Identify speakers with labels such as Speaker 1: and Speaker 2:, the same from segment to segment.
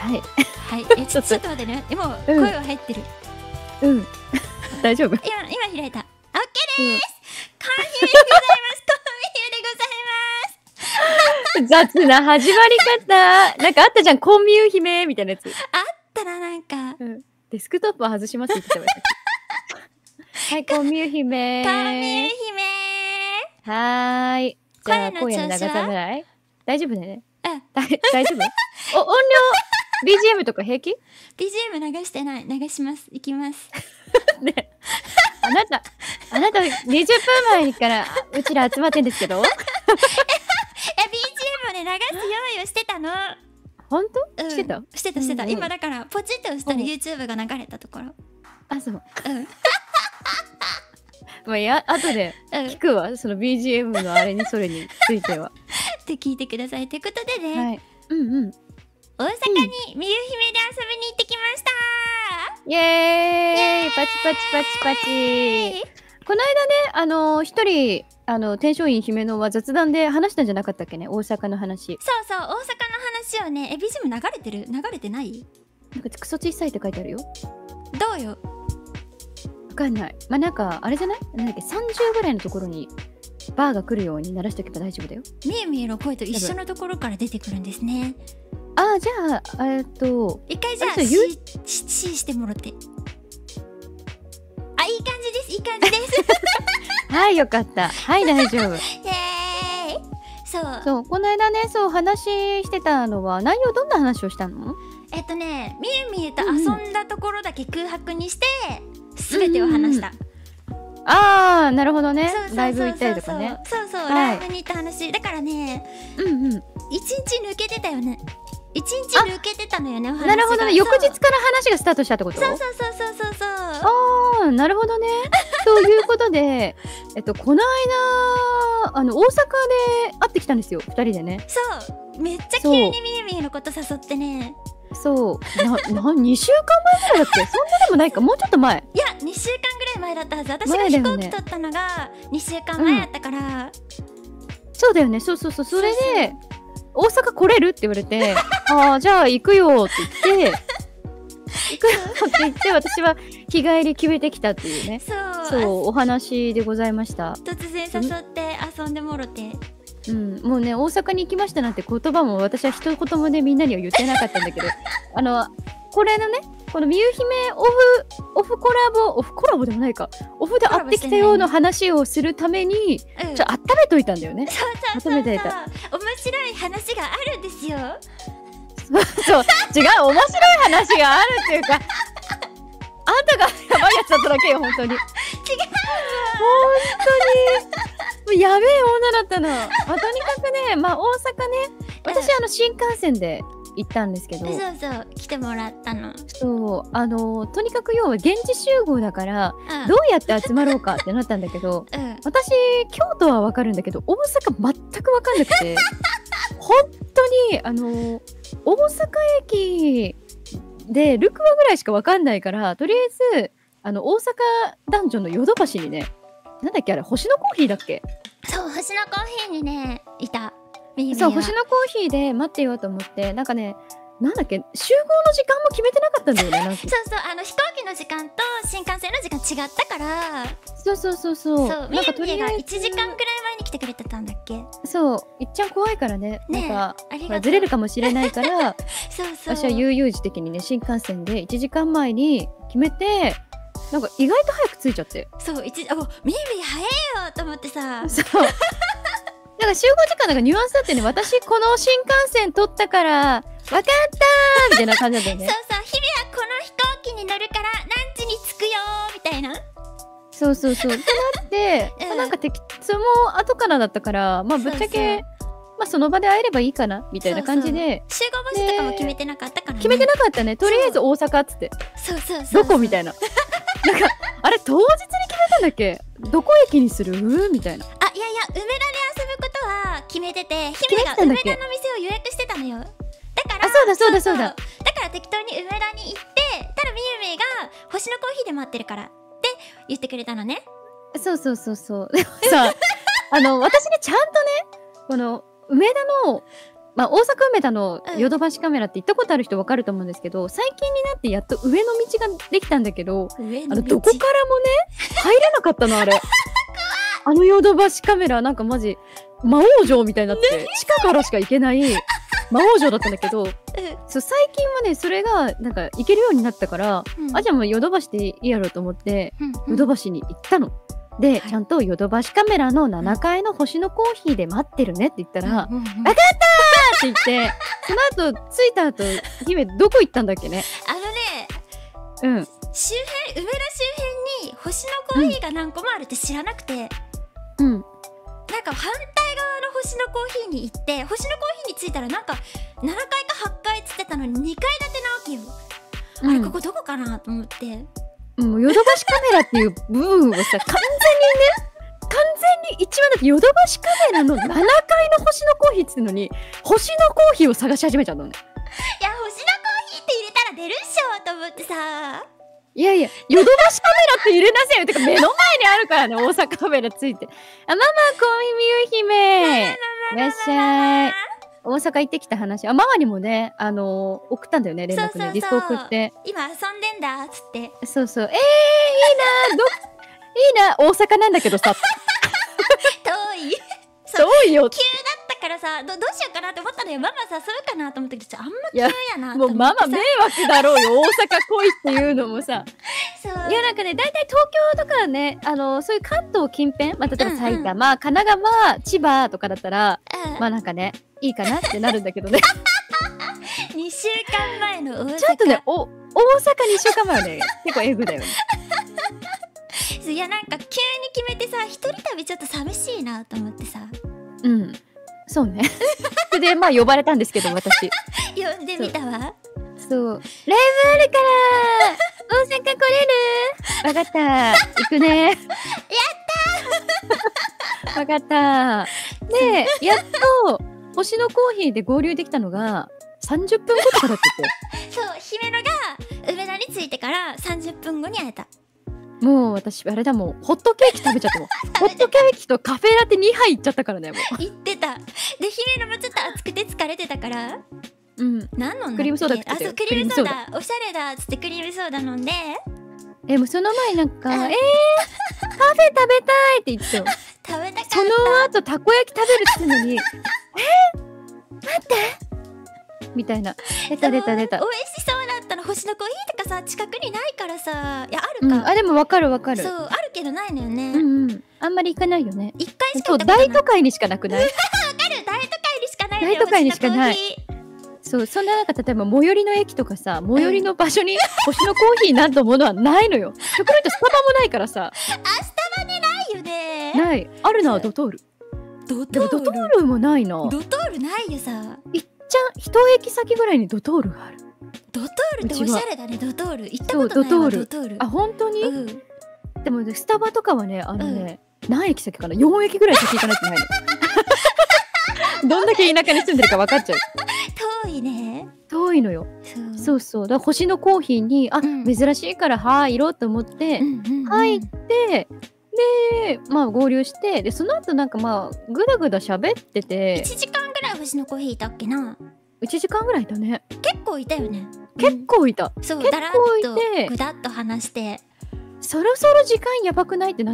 Speaker 1: はい。
Speaker 2: はい。ちょっと待ってね。もう声は入ってる。
Speaker 1: うん。大丈夫。
Speaker 2: 今開いた。オッケーです。コンフューでございます。コンフューでございます。
Speaker 1: 雑な始まり方。なんかあったじゃん、コンミュー姫みたいなやつ。
Speaker 2: あったな、なんか。
Speaker 1: デスクトップは外しますって言ってたわ。はい、コンミュー姫。
Speaker 2: コンミュー姫。
Speaker 1: はーい。じゃあ、今夜の長侍大丈夫ね。大丈夫？音量、BGM とか平気？
Speaker 2: BGM 流してない。流します。行きます。
Speaker 1: ね、あなた20分前からうちら集まってんですけど。
Speaker 2: BGM をね、流す用意をしてたの。
Speaker 1: 本当？してた？
Speaker 2: してた。今だからポチッと押したら YouTube が流れたところ。
Speaker 1: あ、そう。まあ後で聞くわ、その BGM のあれにそれについては。
Speaker 2: って聞いてください。ということでね。
Speaker 1: はい。
Speaker 2: 大阪にみゆ姫で遊びに行ってきました。
Speaker 1: イエーイ、パチパチパチパチ。この間ね、一人天璋院姫のは雑談で話したんじゃなかったっけね、大阪の話。
Speaker 2: そうそう、大阪の話をね、BGM 流れてる？流れてない？
Speaker 1: なんかクソ小さいって書いてあるよ。
Speaker 2: どうよ。
Speaker 1: わかんない。まあなんかあれじゃない？なんだっけ、30ぐらいのところにバーが来るように鳴らしておけば大丈夫だよ。
Speaker 2: みゆみゆの声と一緒のところから出てくるんですね。
Speaker 1: あ、じゃあ
Speaker 2: 一回じゃあ C してもらって。あ、いい感じです。いい感じです。
Speaker 1: はい、よかった。はい、大丈夫。
Speaker 2: イエーイ。
Speaker 1: そう、この間ね、そう話してたのは内容どんな話をしたの？
Speaker 2: みゆみゆと遊んだところだけ空白にして全てを話した。
Speaker 1: ああ、なるほどね。ライブ行ったりとかね。
Speaker 2: そうそう、ライブに行った話だからね。一日抜けてたよね。一日抜けてたのよね。
Speaker 1: なるほどね。翌日から話がスタートしたってこと？
Speaker 2: そう。
Speaker 1: ああ、なるほどね。ということで、この間大阪で会ってきたんですよ、2人でね。
Speaker 2: そう、めっちゃ急にみゆみゆのこと誘ってね。
Speaker 1: そう、2週間前ぐらいだっけ？そんなでもないか、もうちょっと前。
Speaker 2: いや、2週間ぐらい前だったはず。私が飛行機取ったのが2週間前やったから。
Speaker 1: そうだよね、そう。それで大阪来れるって言われて、ああ、じゃあ行くよって言って。行くよって言って私は日帰り決めてきたっていうね。そう、お話でございました。
Speaker 2: 突然誘って遊んでもろて。
Speaker 1: もうね、大阪に行きましたなんて言葉も私は一言もね、みんなには言ってなかったんだけど、これのね、このみゆ姫オフコラボでもないか、オフで会ってきたような話をするために、温めといたんだよね。
Speaker 2: そう。面白い話があるんですよ。
Speaker 1: そう、違う、面白い話があるっていうか、あんたがやばいやつだっただけよ、本当に。違う。本当に。もうやべえ女だったの。まあ、とにかくね、まあ、大阪ね、私新幹線で行ったんですけど。
Speaker 2: そう、来てもらったの。
Speaker 1: そう、とにかく要は現地集合だから、どうやって集まろうかってなったんだけど、私、京都はわかるんだけど、大阪全くわかんなくて、本当に、大阪駅でルクアぐらいしかわかんないから、とりあえず、大阪ダンジョンのヨドバシにね、なんだっけあれ、星のコーヒーだっけ？
Speaker 2: そう、星のコーヒーにね、いた。
Speaker 1: そう、星のコーヒーで待ってようと思って、なんかね、なんだっけ、集合の時間も決めてなかったんだよね。
Speaker 2: そう、飛行機の時間と新幹線の時間違ったから。
Speaker 1: そう。
Speaker 2: なんかとりあえず1時間くらい前に来てくれてたんだっけ？
Speaker 1: そう、いっちゃん怖いからね。なんかずれるかもしれないから、私は悠々自適にね、新幹線で1時間前に決めて、なんか意外と早く着いちゃって。
Speaker 2: そう、みゆみゆ早えよと思ってさ。
Speaker 1: そう。なんか集合時間なんかニュアンスだってね、私この新幹線取ったから分かったーみたいな感じだったよね。
Speaker 2: そう、日々はこの飛行機に乗るから何時に着くよーみたいな。
Speaker 1: そう。ってなって、なんかそれも後からだったから、まあぶっちゃけ、まあその場で会えればいいかなみたいな感じで。
Speaker 2: 集合場所とかも決めてなかったからね。
Speaker 1: 決めてなかったね。とりあえず大阪っつって。
Speaker 2: そう。
Speaker 1: どこみたいな。なんか、あれ当日に決めたんだっけ？どこ駅にする？みたいな。
Speaker 2: いや、梅田で遊ぶことは決めてて、姫が梅田の店を予約してたのよ。だから、
Speaker 1: そうだ。
Speaker 2: だから適当に梅田に行って、ただみゆみゆが星のコーヒーで待ってるからって言ってくれたのね。
Speaker 1: そう。でもさ、私ね、ちゃんとね、この梅田のまあ、大阪梅田のヨドバシカメラって行ったことある人分かると思うんですけど、最近になってやっと上の道ができたんだけど、どこからもね入れなかったのあれ。あのヨドバシカメラなんかマジ魔王城みたいになって地下からしか行けない魔王城だったんだけど、そう最近はねそれがなんか行けるようになったから、あじゃあもうヨドバシでいいやろうと思ってヨドバシに行ったの。で、ちゃんとヨドバシカメラの7階の星のコーヒーで待ってるねって言ったら、分かったーって言って、その後着いた後、姫どこ行ったんだっけね。
Speaker 2: 梅田周辺に星のコーヒーが何個もあるって知らなくて、なんか反対側の星のコーヒーに行って、星のコーヒーに着いたらなんか7階か8階っつってたのに2階建てなわけよ。あれここどこかなと思って。
Speaker 1: もうヨドバシカメラっていう部分をさ完全に一番だってヨドバシカメラの7階の星のコーヒーって言ってのに星のコーヒーを探し始めちゃったのね。
Speaker 2: いや星のコーヒーって入れたら出るっしょと思ってさ。
Speaker 1: いやいやヨドバシカメラって入れなさいよ。てか目の前にあるからね大阪カメラついて。あママコミミユ姫いらっしゃい。大阪行ってきた話、ママにもね、送ったんだよね、連絡ね、ディスコ送って。
Speaker 2: 今遊んでんだっつって。
Speaker 1: そうそう、いいな、大阪なんだけどさ。
Speaker 2: 遠い。
Speaker 1: 遠いよ。
Speaker 2: 急だったからさ、どうしようかなって思ったのよ。ママ誘うかなと思ったけど、あんま急やなと思ってさ。
Speaker 1: もうママ迷惑だろうよ、大阪来いっていうのもさ。いやなんかね、大体東京とかね、そういう関東近辺、まあ、例えば埼玉、神奈川、千葉とかだったら、まあなんかね、いいかなってなるんだけどね。
Speaker 2: 2週間前の大阪。
Speaker 1: ちょっとね、大阪2週間前はね、結構エグだよね。
Speaker 2: いやなんか急に決めてさ、一人旅ちょっと寂しいなと思ってさ。
Speaker 1: うん。そうね。それでまあ呼ばれたんですけど、私。
Speaker 2: 呼んでみたわ。
Speaker 1: そう。ライブあるから大阪来れる？わかった。行くね。やったー。わかった。で、やっと星のコーヒーで合流できたのが30分後とかだってて。
Speaker 2: そう、姫野が梅田に着いてから30分後に会えた。
Speaker 1: もう私あれだもん、ホットケーキ食べちゃったもん。ホットケーキとカフェラテ2杯いっちゃったからね、もう。
Speaker 2: 行ってた。で姫野もちょっと暑くて疲れてたから、
Speaker 1: うん、
Speaker 2: 何飲んだっけ？
Speaker 1: クリームソーダ食ってたよ。
Speaker 2: あ、そうクリームソーダ、おしゃれだっつってクリームソーダ飲んで。
Speaker 1: もうその前なんかカフェ食べたいって言ってたよ。
Speaker 2: 食べたかった。
Speaker 1: その後たこ焼き食べるって言うのに待ってみたいな。出た。美味し
Speaker 2: そうだったの。星のコーヒーとかさ近くにないからさ。いやあるか。
Speaker 1: あでもわかる。そう
Speaker 2: あるけどないのよね。
Speaker 1: あんまり行かないよね。
Speaker 2: 1回しか行ったこと
Speaker 1: ない。大都会にしかなくない？わか
Speaker 2: る。大都会にしかないのよ。
Speaker 1: 大都会にしかない。そう、そんな中、例えば最寄りの駅とかさ、最寄りの場所に星のコーヒーなんてものはないのよ。そこにスタバもないからさ。
Speaker 2: スタバねないよね。
Speaker 1: ない。あるな、ドトール。でもドトールもないな。
Speaker 2: ドトールないよさ。
Speaker 1: 一駅先ぐらいにドトールがある。
Speaker 2: ドトールっておしゃれだね、ドトール。行ったことないわ、ドトール。
Speaker 1: あ、本当に？でもスタバとかはね、何駅先かな？ 4 駅ぐらい先行かないとないの。どんだけ田舎に住んでるか分かっちゃう。
Speaker 2: 遠いね。
Speaker 1: 遠いのよ。そう。だから星のコーヒーに、珍しいから入ろうと思って、入って、で、まあ合流して、で、その後なんかまあ、ぐだぐだ喋ってて。
Speaker 2: 1時間ぐらい星のコーヒーいたっけな。
Speaker 1: 1時間ぐらいいたね。
Speaker 2: 結構いたよね。
Speaker 1: 結構いた。
Speaker 2: そう、だらっとぐだっと話して。
Speaker 1: そろそろ時間やばくないってなって。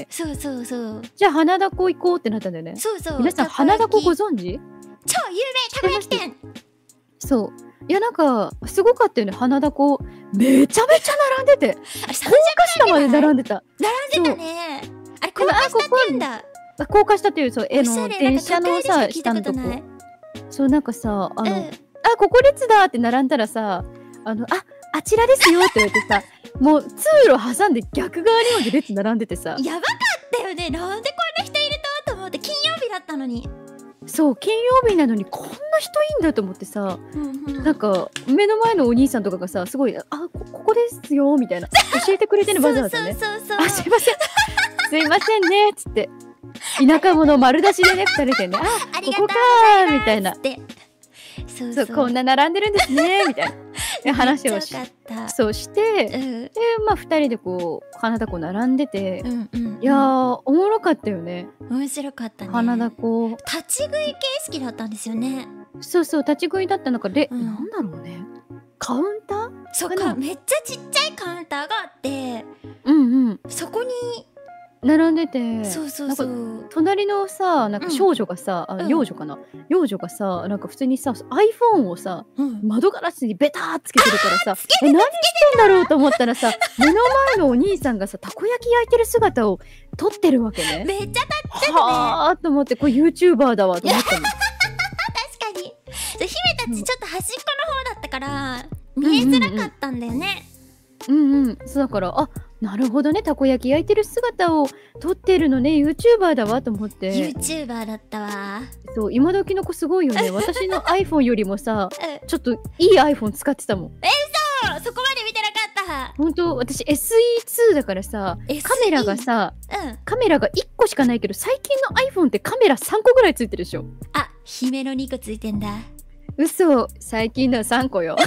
Speaker 2: そう。
Speaker 1: じゃあ花田湖行こうってなったんだよね。
Speaker 2: そう。
Speaker 1: 皆さん花田湖ご存知？
Speaker 2: 超有名たこ焼き店。
Speaker 1: そう。いやなんかすごかったよね。花田湖めちゃめちゃ並んでて、高架下まで並んでた。
Speaker 2: 並んでたね。あれ高架下って言うんだ。
Speaker 1: 高架下っていうそう電車のさ下のとこ。そうなんかさここ列だって並んだらさあちらですよって言われてさ、もう通路挟んで逆側にまで列並んでてさ。
Speaker 2: やばかったよね。なんでこんな人いると思って。金曜日だったのに。
Speaker 1: そう、金曜日なのにこんな人いいんだと思ってさ、なんか目の前のお兄さんとかがさ、すごいここですよみたいな教えてくれてるわざわざね。
Speaker 2: そう。
Speaker 1: あ、すいませんすいませんねっつって田舎者丸出しでね2人でね、ここかーみたいな。そうこんな並んでるんですねみたいな話をそうして、でまあ2人でこう花田湖並んでて、いやーおもろかったよね。
Speaker 2: 面白かったね。
Speaker 1: 花田湖
Speaker 2: 立ち食い形式だったんですよね。
Speaker 1: そうそう、立ち食いだった。なんかなんだろうね。カウンター？
Speaker 2: そうか、めっちゃちっちゃいカウンターがあって、そこに
Speaker 1: 並んでて、
Speaker 2: そうそうそう。
Speaker 1: 隣のさ、なんか少女がさ、幼女かな、幼女がさ、なんか普通にさ、iPhone をさ、窓ガラスにベターつけてるからさ、何してんだろうと思ったらさ、目の前のお兄さんがさ、たこ焼き焼いてる姿を撮ってるわけね。
Speaker 2: めっちゃ撮ってるね。
Speaker 1: はあと思って、これ YouTuber だわと思ったの。
Speaker 2: 確かに。姫たちちょっと端っこの方だったから見えづらかったんだよね。
Speaker 1: そうだから、あ、なるほどね、たこ焼き焼いてる姿を撮ってるのね、 YouTuber だわと思って。
Speaker 2: YouTuber だったわ。
Speaker 1: そう、今時の子すごいよね。私の iPhone よりもさ、ちょっといい iPhone 使ってたもん。
Speaker 2: 嘘、そこまで見てなかった。
Speaker 1: 本当、私 SE2 だからさ、カメラがさ、カメラが1個しかないけど、最近の iPhone ってカメラ3個ぐらいついてるでしょ。
Speaker 2: あ、姫の2個ついてんだ。
Speaker 1: 嘘、最近のは3個よ。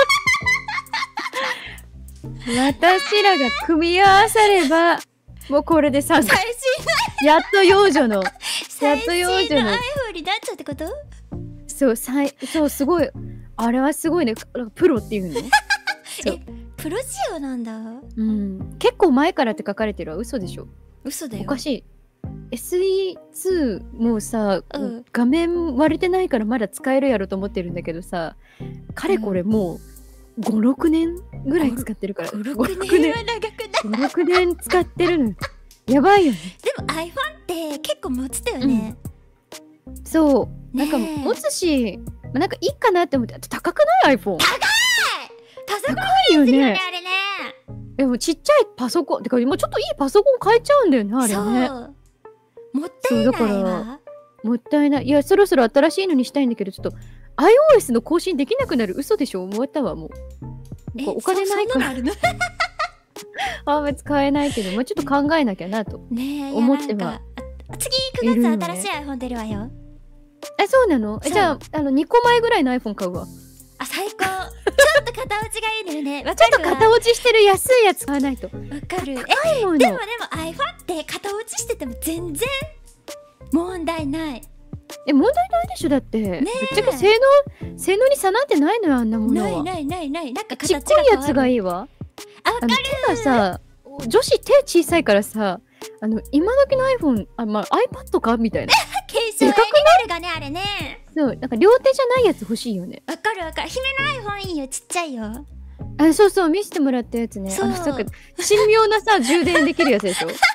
Speaker 1: 私らが組み合わさればもうこれで3個。やっと幼女の
Speaker 2: 最新の iPhone になっちゃうってこと？
Speaker 1: そう、そうすごい、あれはすごいね。プロっていうの。
Speaker 2: プロ仕様なんだ。
Speaker 1: 結構前からって書かれてるわ。嘘でしょ。
Speaker 2: 嘘だよ。
Speaker 1: おかしい。SE2 もうさ、画面割れてないからまだ使えるやろと思ってるんだけどさ、かれこれもう5、6年ぐらい使ってるから。
Speaker 2: 5、6年は長くない？
Speaker 1: 5、6年使ってるの。やばいよね。
Speaker 2: でも iPhone って結構持つたよね。
Speaker 1: そう。なんか持つし、なんかいいかなって思って。高くない？ iPhone。
Speaker 2: 高いよね、あれね。
Speaker 1: でもちっちゃいパソコンてか、今ちょっといいパソコン買えちゃうんだよね、あれね。
Speaker 2: もったいないわ。
Speaker 1: もったいない。いや、そろそろ新しいのにしたいんだけど、ちょっと iOS の更新できなくなる。嘘でしょ。思ったわ、もう。お金ないから。あんま使えないけど、もうちょっと考えなきゃなと思っては。
Speaker 2: 次9月新しい iPhone 出るわよ。
Speaker 1: そうなの？じゃあ2個前ぐらいの iPhone 買うわ。
Speaker 2: あ、最高。ちょっと型落ちがいいのよね。わかるわ。
Speaker 1: ちょっと型落ちしてる安いやつ買わないと。わ
Speaker 2: かる。
Speaker 1: 高いもの。
Speaker 2: でも iPhone って型落ちしてても全然問題ない。
Speaker 1: 問題ないでしょ。だってぶっちゃけ性能に差なんてないのよ、あんなものは。
Speaker 2: ない。なんか
Speaker 1: ちっこいやつがいいわ。
Speaker 2: あ、わかる。
Speaker 1: 手がさ、女子手小さいからさ、今時の iPhone、iPad かみたいな。
Speaker 2: 軽症エネルがね、あれね。
Speaker 1: そう、なんか両手じゃないやつ欲しいよね。
Speaker 2: わかる。姫の iPhone いいよ、ちっちゃいよ。
Speaker 1: そうそう、見せてもらったやつね。そうか、神妙なさ、充電できるやつでしょ。神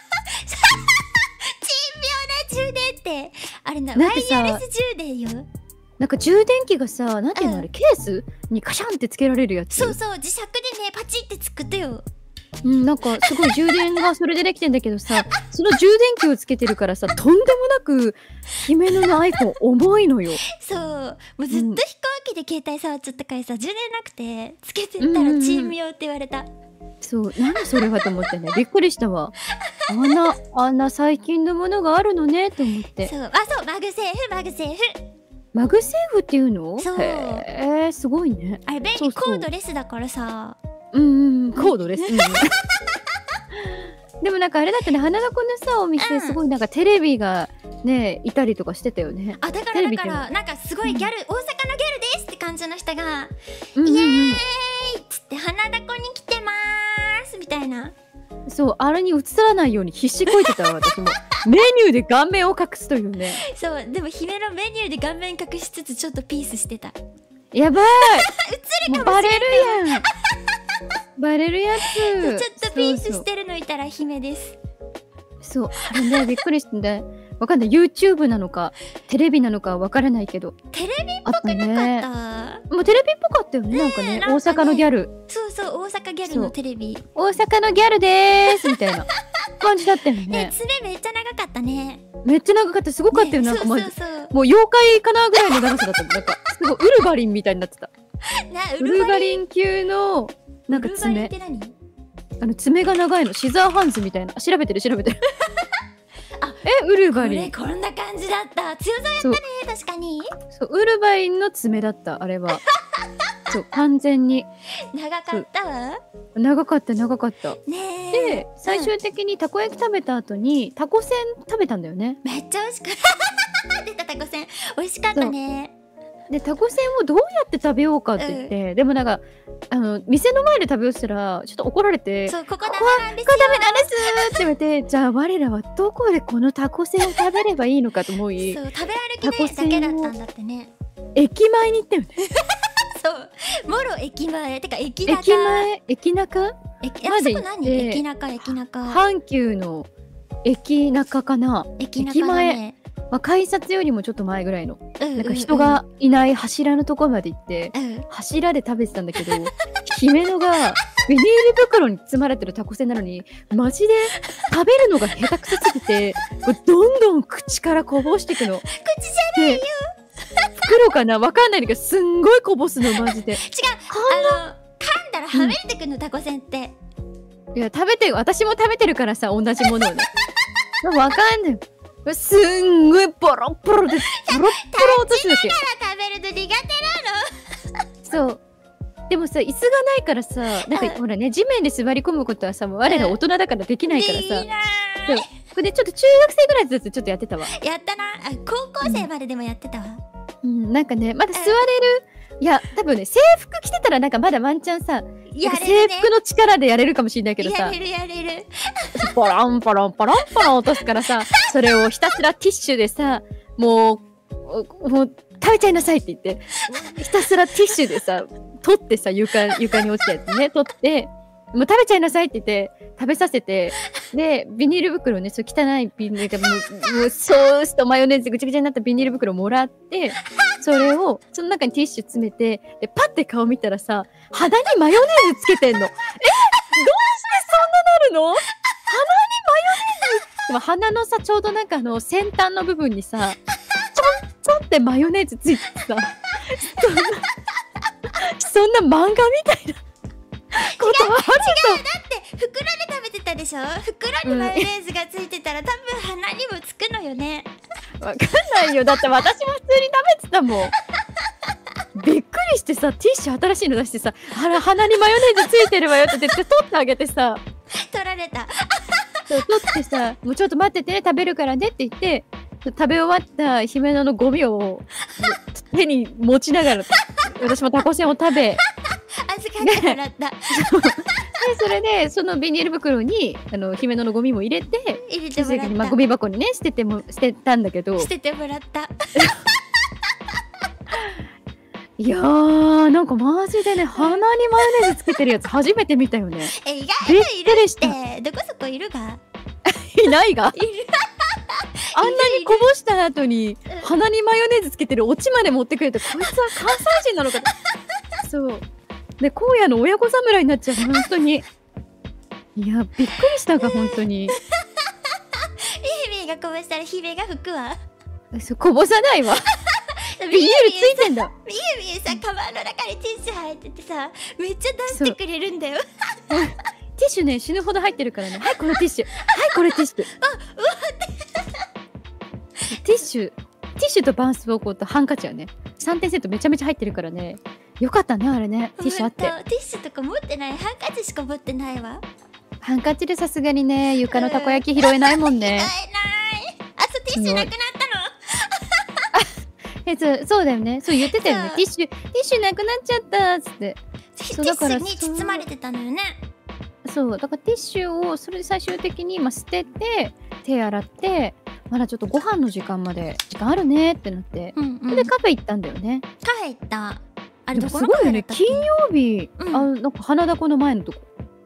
Speaker 2: 妙な充電って、あれな、ワイヤレス充電よ。
Speaker 1: なんか充電器がさ、なんていうの、あれ、ケースにカシャンってつけられるやつ。
Speaker 2: そうそう、磁石でね、パチってつくってよ。
Speaker 1: なんかすごい充電がそれでできてんだけどさ、その充電器をつけてるからさ、とんでもなく姫野の iPhone 重いのよ。
Speaker 2: そう、もうずっと飛行機で携帯触っちゃったからさ、充電なくてつけてったら珍妙って言われた。
Speaker 1: そう、なんでそれはと思ってね、びっくりしたわ。あんな最近のものがあるのねと思って。
Speaker 2: そう、そう、マグセーフ。
Speaker 1: マグセーフっていうの？
Speaker 2: そう。
Speaker 1: すごいね。
Speaker 2: あれ便利、コードレスだからさ。
Speaker 1: コードレス。でもなんかあれだったね、花の子のさ、お店すごいなんかテレビがねいたりとかしてたよね。
Speaker 2: だからなんかすごいギャル、大阪のギャルですって感じの人がイエーイっつって花だこに来てますみたいな。
Speaker 1: そう、あれに映らないように必死こいてたわ、私も。メニューで顔面を隠すというね。
Speaker 2: そう、でも姫のメニューで顔面隠しつつちょっとピースしてた。
Speaker 1: やばい。
Speaker 2: 映るかもしれない。
Speaker 1: バレるやん。バレるやつ。
Speaker 2: ちょっとピースしてるのいたら姫です。
Speaker 1: そう、あれね、びっくりしてね。わかんない。YouTube なのかテレビなのかわからないけど。
Speaker 2: テレビっぽくなかった？
Speaker 1: もうテレビっぽかったよね。なんかね、大阪のギャル。
Speaker 2: そうそう、大阪ギャルのテレビ。
Speaker 1: 大阪のギャルでーすみたいな感じだったよね。
Speaker 2: 爪めっちゃ長かったね。
Speaker 1: めっちゃ長かった。すごかったよ。なんかもう妖怪かなぐらいの長さだったもん。なんかすごいウルヴァリンみたいになってた。ウルヴァリン級のなんか爪。爪が長いの。シザーハンズみたいな。調べてる。ウルヴァリン。
Speaker 2: こんな感じだった。強そうやったね、確かに。
Speaker 1: そう、ウルヴァリンの爪だった、あれは。そう、完全に。
Speaker 2: 長かったわ。
Speaker 1: 長かった。
Speaker 2: ね
Speaker 1: で、最終的にたこ焼き食べた後に、たこせん食べたんだよね。
Speaker 2: めっちゃ美味しかった。出たたこせん。美味しかったね。
Speaker 1: でタコせんをどうやって食べようかって言って、でもなんか店の前で食べようとしたらちょっと怒られて、
Speaker 2: そう、ここダメなんですよ。
Speaker 1: ここダメなんですって言われて、じゃあ我らはどこでこのタコせんを食べればいいのかと思い、
Speaker 2: そう、食べ歩きだけだったんだってね。
Speaker 1: 駅前に行ったよね。
Speaker 2: そう、もろ駅前てか駅中。
Speaker 1: 駅中
Speaker 2: まで行って、駅中。
Speaker 1: 阪急の駅中かな。
Speaker 2: 駅前、
Speaker 1: 改札よりもちょっと前ぐらいの、なんか人がいない柱のところまで行って、柱で食べてたんだけど、姫野がビニール袋に包まれてるタコせんなのにマジで食べるのが下手くそすぎて、どんどん口からこぼしていくの。口
Speaker 2: じゃないよ。
Speaker 1: 袋かな、わかんないんだけど、すんごいこぼすのマジで。違う、
Speaker 2: 噛んだらはめれてくの、タコせんって。
Speaker 1: いや、私も食べてるからさ、同じものをね。わかんない。すんごいボロボロでボロボロ落とすわけ。
Speaker 2: 食べるの苦手なの。
Speaker 1: そう。でもさ、椅子がないからさ、なんかほらね、地面で座り込むことはさ、我ら大人だからできないからさ。そう。これでちょっと中学生ぐらいずつちょっとやってたわ。
Speaker 2: やったな。高校生まででもやってたわ。
Speaker 1: なんかね、まだ座れる。いや、多分ね、制服着てたらなんかまだワンチャンさ、制服の力でやれるかもしれないけどさ、
Speaker 2: やれる。
Speaker 1: ポロンポロンポロンポロン落とすからさ、それをひたすらティッシュでさ、もう食べちゃいなさいって言って、ひたすらティッシュでさ、取ってさ、床に落ちたやつね、取って、もう食べちゃいなさいって言って、食べさせて、で、ビニール袋ね、そう汚いビニールがもうソースとマヨネーズぐちゃぐちゃになったビニール袋もらって、それを、その中にティッシュ詰めて、で、パッて顔見たらさ、肌にマヨネーズつけてんの。どうしてそんななるの？鼻にマヨネーズ。でも鼻のさ、ちょうどなんか先端の部分にさ、ちょんってマヨネーズついてさ、そんな漫画みたいなことあると。
Speaker 2: 違う、だって袋で食べてたでしょ。袋にマヨネーズがついてたら、多分鼻にもつくのよね。
Speaker 1: わかんないよ。だって私も普通に食べてたもん。びっくりしてさ、ティッシュ新しいの出してさ、鼻にマヨネーズついてるわよって言って取ってあげてさ、
Speaker 2: 取られた。
Speaker 1: そう取ってさ、もうちょっと待っててね、食べるからねって言って、食べ終わった姫野のゴミを手に持ちながら、私もタコせんを食べ、
Speaker 2: 預かってもらった。
Speaker 1: それでそのビニール袋に姫野のゴミも入れて
Speaker 2: もらった。
Speaker 1: ゴミ箱にね捨てたんだけど、
Speaker 2: 捨ててもらった。
Speaker 1: いやー、なんかマジでね、鼻にマヨネーズつけてるやつ初めて見たよね。
Speaker 2: 意外といるって。どこそこいるが。
Speaker 1: いないが。あんなにこぼした後に鼻にマヨネーズつけてるオチまで持ってくれて、こいつは関西人なのか。そうで、荒野の親子侍になっちゃう、本当に。いや、びっくりしたが、本当に。
Speaker 2: 姫がこぼしたら姫が拭くわ。
Speaker 1: そう、こぼさないわ。ビニールついてんだ。
Speaker 2: みゆみゆさ、カバンの中にティッシュ入っててさ、めっちゃ出してくれるんだよ。
Speaker 1: ティッシュね、死ぬほど入ってるからね。はい、このティッシュ。はい、これティッシュ。ティッシュと絆創膏とハンカチはね、3点セットめちゃめちゃ入ってるからね。よかったね、あれね。ティッシュあって。
Speaker 2: ティッシュとか持ってない。ハンカチしか持ってないわ。
Speaker 1: ハンカチでさすがにね、床のたこ焼き拾えないもんね。
Speaker 2: 拾えない。あとティッシュなくなった
Speaker 1: の。そうだよね。そう言ってたよね。ティッシュなくなっちゃったっつって。
Speaker 2: ティッシュに包まれてたのよね。
Speaker 1: そう、だからティッシュをそれで最終的に捨てて手洗って、まだちょっとご飯の時間まで時間あるねってなって、それでカフェ行ったんだよね。
Speaker 2: カフェ行った。あれどこ
Speaker 1: すごいよね。金曜日、なんか花だこの前のとこ。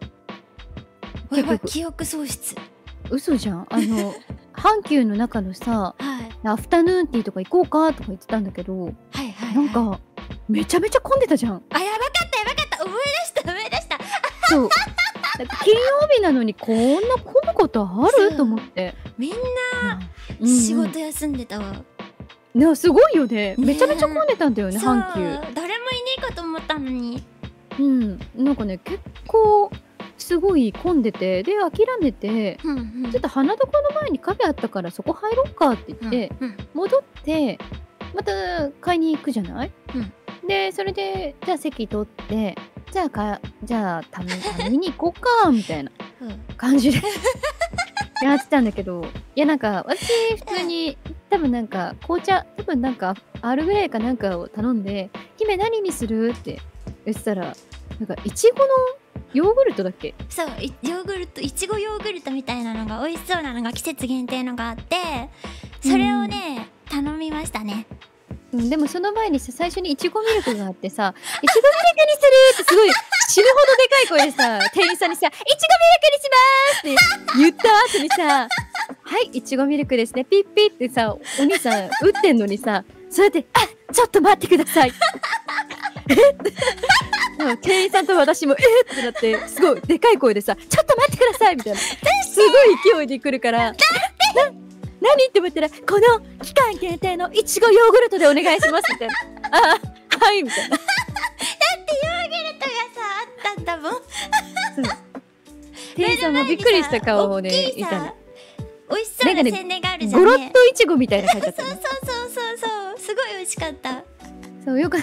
Speaker 2: 記憶喪失。
Speaker 1: 嘘じゃん。阪急の中のさ、アフタヌーンティーとか行こうかとか言ってたんだけど、なんかめちゃめちゃ混んでたじゃん。
Speaker 2: あ、やばかった思い出した。
Speaker 1: そう。金曜日なのにこんな混むことあると思って。
Speaker 2: みんな仕事休んでたわ。
Speaker 1: ね、すごいよね。めちゃめちゃ混んでたんだよね、阪急。
Speaker 2: 誰もいねえかと思ったのに。
Speaker 1: なんかね、結構すごい混んでて、で諦めて、ちょっと花床の前にカフェあったからそこ入ろうかって言って戻ってまた買いに行くじゃない。でそれでじゃあ席取ってじゃあ見に行こうかみたいな感じでやってたんだけど、 いやなんか私普通に多分なんか紅茶多分なんかアールグレイかなんかを頼んで「姫何にする?」って言ってたらなんかいちごのヨーグルトだっけ。
Speaker 2: そうヨーグルト、いちごヨーグルトみたいなのが美味しそうなのが季節限定のがあってそれをね、頼みましたね。
Speaker 1: でもその前にさ最初にいちごミルクがあってさ「いちごミルクにする!」ってすごい死ぬほどでかい声でさ店員さんにさ「いちごミルクにします!」って言った後にさ「はいいちごミルクですねピッピッ」ってさお兄さん打ってんのにさそうやって「あちょっと待ってください」えって店員さんと私も「えっ!」ってなってすごいでかい声でさ「ちょっと待ってください」みたいなすごい勢いで来るから何って思ったら「この期間限定のいちごヨーグルトでお願いします」みたいな「ああはい」みたいな。
Speaker 2: だってヨーグルトがさあったんだもん。
Speaker 1: 店員さんもびっくりした顔でいたの。
Speaker 2: 美味しそうな宣伝があるじゃんね。
Speaker 1: ゴロッといちごみたいな書いてあったね。
Speaker 2: そうすごい美味しかった。
Speaker 1: そうよかった。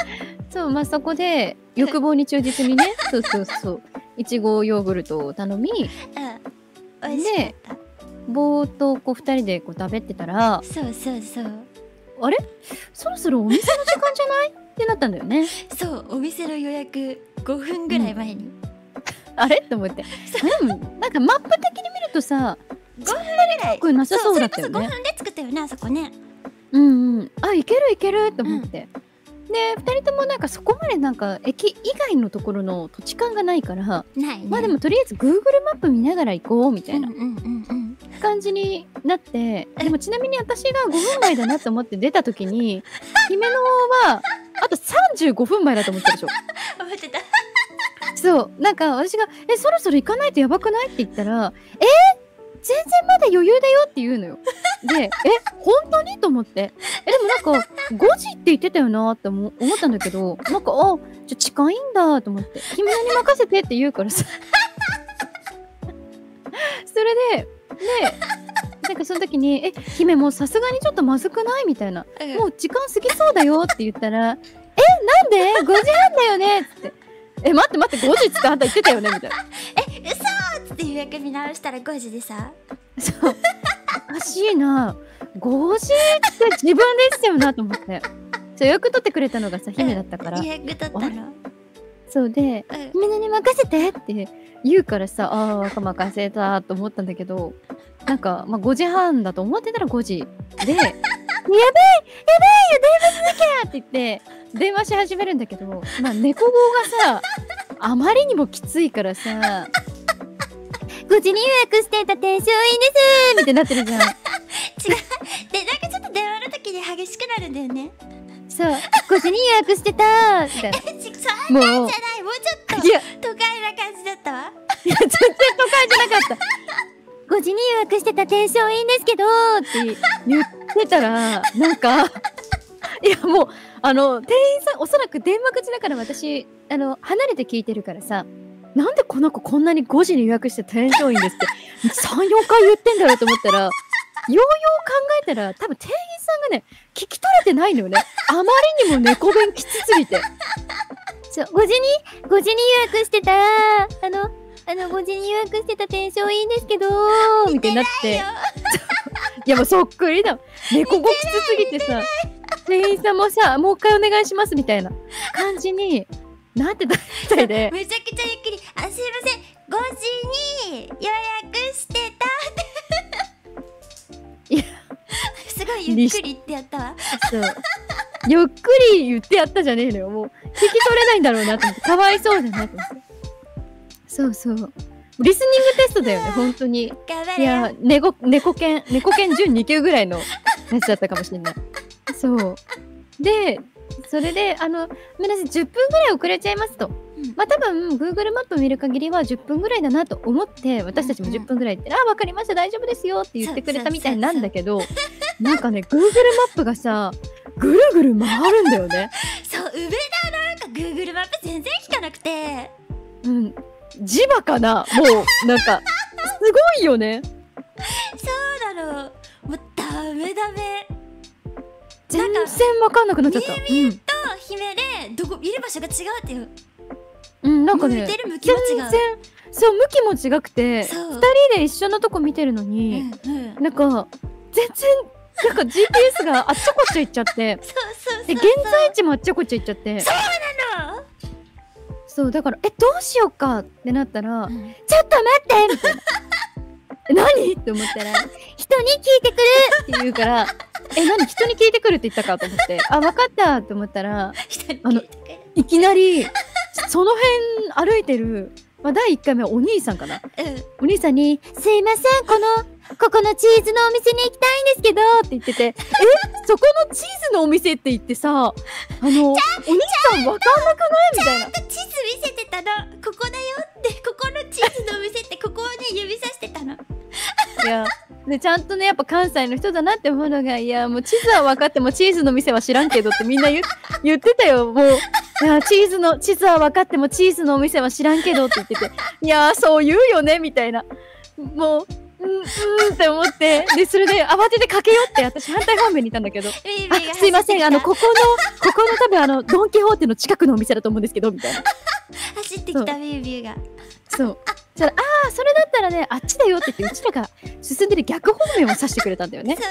Speaker 1: そうまあそこで欲望に忠実にねそういちごヨーグルトを頼み、
Speaker 2: 美味しかった。
Speaker 1: ぼーっとこう2人でこう食べてたら
Speaker 2: そう
Speaker 1: あれそろそろお店の時間じゃないってなったんだよね。
Speaker 2: そうお店の予約5分ぐらい前に、
Speaker 1: あれと思ってでもなんかマップ的に見るとさ
Speaker 2: 5分ぐらい
Speaker 1: 遠くなさそうだったよね。
Speaker 2: それこそ5分で作ったよねあそこね。
Speaker 1: あいけると思って、で2人ともなんかそこまでなんか駅以外のところの土地勘がないから
Speaker 2: ないね。
Speaker 1: まあでもとりあえず Google マップ見ながら行こうみたいな感じになって、でもちなみに私が5分前だなと思って出た時に姫野はあと35分前だと思ったでしょ。
Speaker 2: 思ってた。
Speaker 1: そうなんか私が「そろそろ行かないとやばくない?」って言ったら「全然まだ余裕だよ」って言うのよ。で本当にと思ってでもなんか5時って言ってたよなって思ったんだけどなんかじゃ近いんだと思って「姫野に任せて」って言うからさそれでなんかその時に「姫もうさすがにちょっとまずくない?」みたいな「もう時間過ぎそうだよ」って言ったら「なんで ?5 時半だよね」っつって「待って5時っつってあんた言ってたよね」みたいな
Speaker 2: 嘘っつって予約見直したら5時でさ
Speaker 1: そうおかしいな5時って自分ですよなと思って予約取ってくれたのがさ姫だったから
Speaker 2: 予約取ったの
Speaker 1: そうで「みんなに任せて」って言うからさ任せたと思ったんだけどなんか、まあ、5時半だと思ってたら5時で「やべえよ電話しなきゃ!」って言って電話し始めるんだけどまあ猫語がさあまりにもきついからさ5時に予約していた店長いいんですみたいになってるじゃん。違う
Speaker 2: でなんかちょっと電話の時に激しくなるんだよね。
Speaker 1: そう5時に予約してたみたいな
Speaker 2: そんなんじゃないもうちょっと都会な感じだったわ。
Speaker 1: いや全然都会じゃなかった5時に予約してた店長いいんですけどって言ってたらなんかいやもう店員さんおそらく電話口だから私離れて聞いてるからさなんでこの子こんなに5時に予約して店長いいんですって3、4回言ってんだろうと思ったらようよう考えたら多分店員さんがね聞き取れてないのよね。あまりにも猫弁きつすぎてそう5時に予約してた5時に予約してた店長いいんですけどみたいになっていやもうそっくりだ猫語きつすぎてさ店員さんもさもう一回お願いしますみたいな感じになってたみたいで
Speaker 2: めちゃくちゃゆっくりすいません5時に予約してたって
Speaker 1: いや
Speaker 2: すごいゆっくりってやったわ。
Speaker 1: そうゆっくり言ってやったじゃねえのよ。もう聞き取れないんだろうなと思ってかわいそうだなと思ってそうリスニングテストだよね本当に。いや猫犬準2級ぐらいのやつだったかもしれない。そうでそれでごめんなさい10分ぐらい遅れちゃいますと、まあ多分 Google マップ見る限りは10分ぐらいだなと思って私たちも10分ぐらいって「分かりました大丈夫ですよ」って言ってくれたみたいなんだけどなんかね Google マップがさぐるぐる回るんだよね。
Speaker 2: そう上田なんか Google マップ全然効かなくて
Speaker 1: 磁場かなもうなんかすごいよね。
Speaker 2: そうなのもうダメ
Speaker 1: 全然わかんなくなっちゃった。
Speaker 2: みーと姫でいる場所が違うっていう
Speaker 1: なんかね
Speaker 2: 向いてる向きも違う。
Speaker 1: そう向きも違くて、
Speaker 2: そう
Speaker 1: 2人で一緒のとこ見てるのに、なんか全然なんか GPS があっちゃこっちゃ行っちゃって、で現在地もあっちゃこっちゃ行っちゃって、
Speaker 2: そうなの。
Speaker 1: そうだからどうしようかってなったら、ちょっと待ってみたいな。何って思ったら、人に聞いてくるって言うから、何人に聞いてくるって言ったかと思って、分かったって思ったら、いきなり、その辺歩いてる、第1回目はお兄さんかな。お兄さんに、すいません、ここのチーズのお店に行きたいんですけどって言ってて、そこのチーズのお店って言ってさ、お兄さんわかんなくないみたいな。
Speaker 2: ちゃんと地図見せてたの。ここだよって、ここのチーズのお店ってここをね、指さしてたの。
Speaker 1: いや、でちゃんとね、やっぱ関西の人だなって思うのが、いや、もう地図は分かってもチーズの店は知らんけどってみんな言ってたよ。もう、いや、地図は分かってもチーズのお店は知らんけどって言ってて、いや、そう言うよね、みたいな。もう、って思って、で、それで慌てて駆け寄って、私反対方面にいたんだけど、すいません、ここの多分ドン・キホーテの近くのお店だと思うんですけど、みたいな。
Speaker 2: 走ってきたビュービューが。
Speaker 1: そう。それだったらね、あっちだよって言って、うちらが進んでる逆方面を指してくれたんだよね。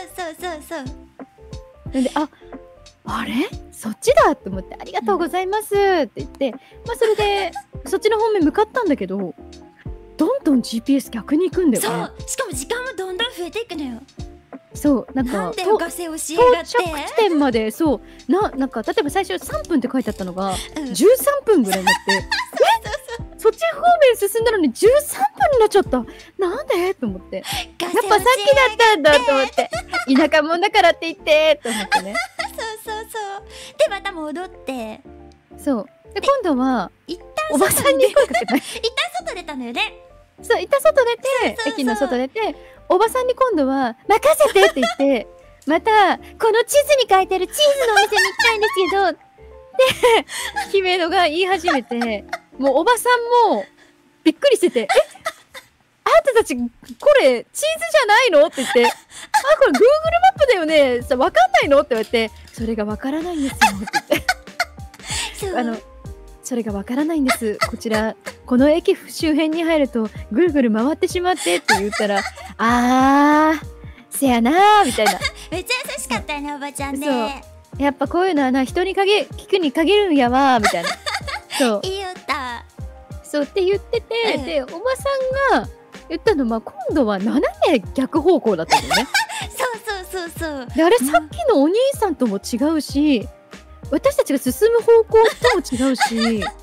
Speaker 1: で、あれそっちだって思って、ありがとうございますって言って、それで、そっちの方面向かったんだけど、どんどん GPS 逆に行くんだよね。
Speaker 2: そう、しかも時間もどんどん増えていくのよ。
Speaker 1: そう、なんか、
Speaker 2: 到着
Speaker 1: 地点まで、そう、なんか、例えば最初3分って書いてあったのが、13分ぐらいになって、そっち方面進んだのに13分になっちゃった。なんでと思って。やっぱさっきだったんだと思って。田舎者だからって言ってと思ってね。
Speaker 2: そう。で、また戻って。
Speaker 1: そう。で、今度は、
Speaker 2: 一
Speaker 1: おばさんに声かけて。
Speaker 2: 一旦外出たのよね。
Speaker 1: そう、一旦外出て、駅の外出て、おばさんに今度は、任せてって言って、また、この地図に書いてあるチーズのお店に行きたいんですけど、で、姫野が言い始めて、もうおばさんもびっくりしてて、あんたたちこれチーズじゃないのって言って、これ Google マップだよね、さ、わかんないのって言われて、それがわからないんですよって言って。それがわからないんです。こちら、この駅周辺に入ると、ぐるぐる回ってしまってって言ったら、せやなーみたいな。
Speaker 2: めっちゃ優しかったよね、おばちゃんね。
Speaker 1: やっぱこういうのは人に聞くに限るんやわーみたいな。そう。
Speaker 2: 言いよった。
Speaker 1: そうって言ってて、で、おばさんが言ったのは、今度は斜め逆方向だったんだよね。
Speaker 2: そう。
Speaker 1: で、あれさっきのお兄さんとも違うし、私たちが進む方向とも違うし、あれ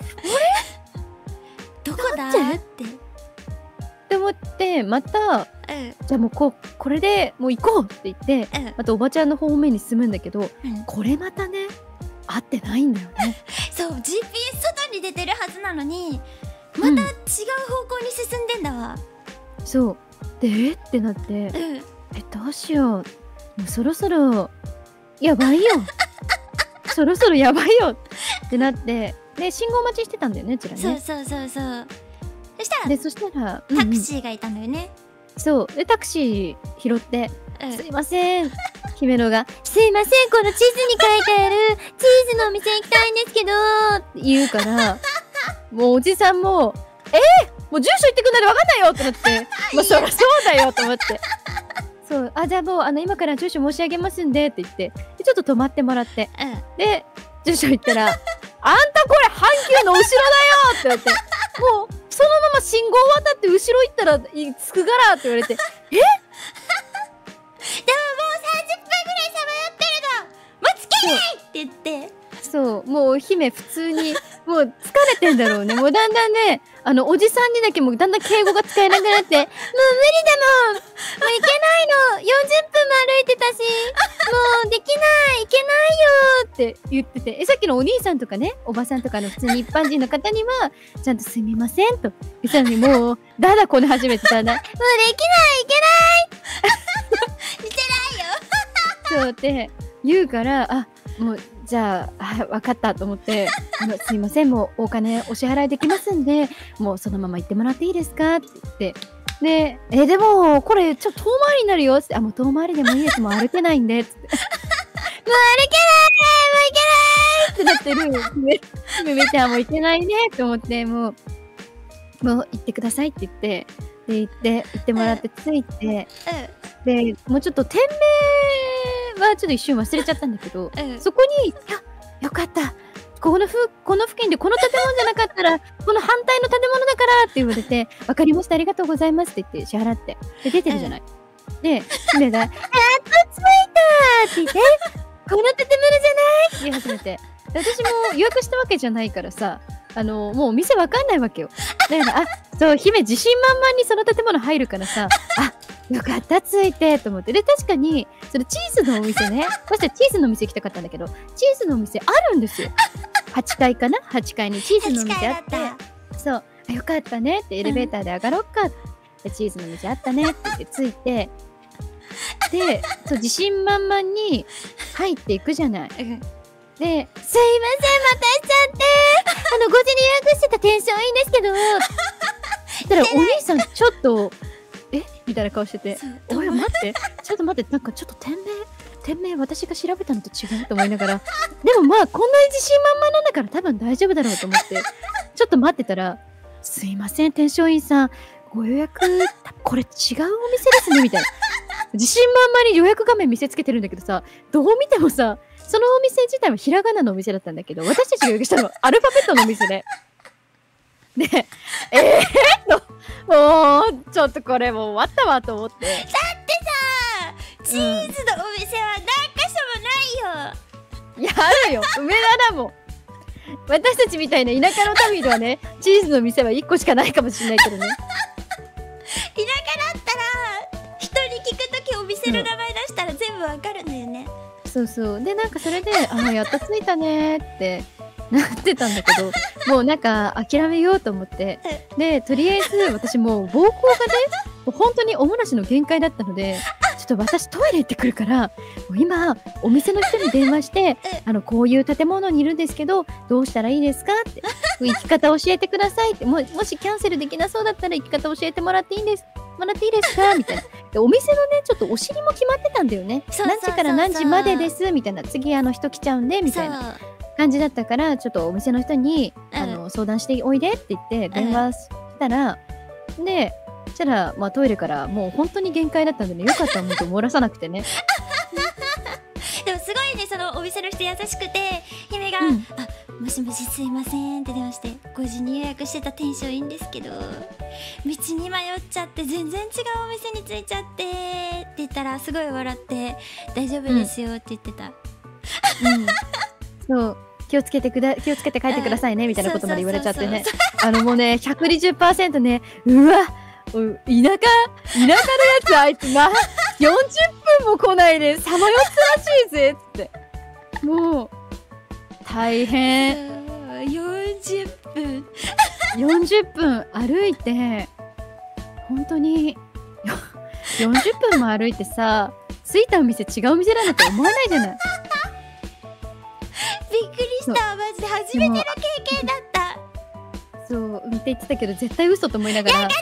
Speaker 2: どこだって
Speaker 1: 思って、また、じゃあもうこれでもう行こうって言って、またおばちゃんの方面に進むんだけど、これまたね、合ってないんだよね。
Speaker 2: そう、GPS 外に出てるはずなのに、また違う方向に進んでんだわ。
Speaker 1: そう。で、ってなって、どうしよう。もうそろそろ、やばいよ。そろそろやばいよってなって、で、信号待ちしてたんだよね、うちらね。
Speaker 2: そう。そしたら、タクシーがいたのよね。
Speaker 1: そう。で、タクシー拾って、すいません。姫野が、すいません、この地図に書いてあるチーズのお店行きたいんですけどって言うから、もうおじさんも、もう住所言ってくんないで分かんないよってなって、そりゃそうだよと思って。そう、じゃあもう、今から住所申し上げますんでって言って、でちょっと止まってもらって、で、住所言ったら、あんたこれ阪急の後ろだよって言われて、もう、そのまま信号渡って後ろ行ったら着くからって言われて、でももう30分ぐらい
Speaker 2: さまよってるのもうつけないって言って。
Speaker 1: そう、もう姫普通に、もう疲れてんだろうね。もうだんだんね、おじさんにだけもうだんだん敬語が使えなくなって、もう無理だもん、もう行けないの、40分も歩いてたし、もうできない、行けないよって言ってて、さっきのお兄さんとかね、おばさんとかの普通に一般人の方には、ちゃんとすみませんと言ったのに、もう、だだこね始めてたんだ。もうできない、行けない
Speaker 2: してないよ
Speaker 1: そうって言うから、もう、じゃあ、分かったと思って、すいません、もうお金お支払いできますんで、もうそのまま行ってもらっていいですかって言って、で、でも、これ、ちょっと遠回りになるよって、もう遠回りでもいいです、もう歩けないんで、つって。もう歩けないもう行けないってなってる。めちゃんも行けないねって思って、ももう行ってくださいって言って、で行ってもらって着いて、でもうちょっと店名はちょっと一瞬忘れちゃったんだけど、そこに「いやよかった、この付近でこの建物じゃなかったらこの反対の建物だから」って言われて「分かりました、ありがとうございます」って言って支払ってで出てるじゃない。で船が「やっと着いた!」って言って「この建物じゃない!」って言い始めて、私も予約したわけじゃないからさ、もうお店わかんないわけよ。だから、そう、姫自信満々にその建物入るからさ、よかった、着いて、と思って。で、確かに、そのチーズのお店ね、私はチーズのお店行きたかったんだけど、チーズのお店あるんですよ。8階かな ?8 階にチーズのお店あって、そう、よかったねって、エレベーターで上がろっかって、チーズのお店あったねって言って着いて、で、そう、自信満々に入っていくじゃない。で、すいません、またしちゃって5時に予約してたテンションいいんですけどそしたらお兄さんちょっとみたいな顔してて「おい待ってちょっと待って、なんかちょっと店名私が調べたのと違う」と思いながらでもまあこんなに自信満々なんだから多分大丈夫だろうと思ってちょっと待ってたら「すいません、天璋院さんご予約これ違うお店ですね」みたいな。自信満々に予約画面見せつけてるんだけどさ、どう見てもさ、そのお店自体はひらがなのお店だったんだけど、私たちが予約したのはアルファベットのお店で。で、もう、ちょっとこれもう終わったわと思って。だって
Speaker 2: さ、チーズのお店は何か所もないよ。
Speaker 1: いや、あるよ。梅田だもん。私たちみたいな田舎の民ではね、チーズの店は1個しかないかもしれないけどね。
Speaker 2: 田舎だったら、人に聞くときお店の名前出したら全部わかるんだよね。
Speaker 1: そうそう。で、なんかそれで、やっと着いたねってなってたんだけど、もうなんか諦めようと思って。で、とりあえず私もう膀胱がね、本当におもらしの限界だったので、ちょっと私トイレ行ってくるから、もう今、お店の人に電話して、こういう建物にいるんですけど、どうしたらいいですかって、行き方教えてくださいって、もしキャンセルできなそうだったら行き方教えてもらっていいですかみたいな。でお店のね、ちょっとお尻も決まってたんだよね。何時から何時までですみたいな。次人来ちゃうんでみたいな感じだったから、ちょっとお店の人に相談しておいでって言って電話したら、で、そしたらまあトイレからもう本当に限界だったんでね、よかったらもっと漏らさなくてね。
Speaker 2: でもすごいね、そのお店の人優しくて、姫が、もしもしすいませんって電話して、5時に予約してたテンションいいんですけど、道に迷っちゃって全然違うお店に着いちゃってって言ったら、すごい笑って大丈夫ですよって言ってた。
Speaker 1: そう、気をつけて帰ってくださいねみたいなことまで言われちゃってね。もうね、120% ね、うわ、田舎のやつあいつ40分も来ないでさまよったらしいぜっつって。もう大変。40分歩いて、本当に40分も歩いてさ、着いたお店違うお店なんだと思わないじゃない。
Speaker 2: びっくりした、マジで初めての経験だった。
Speaker 1: そう見て言ってたけど絶対嘘と思いながら。
Speaker 2: いやガチ。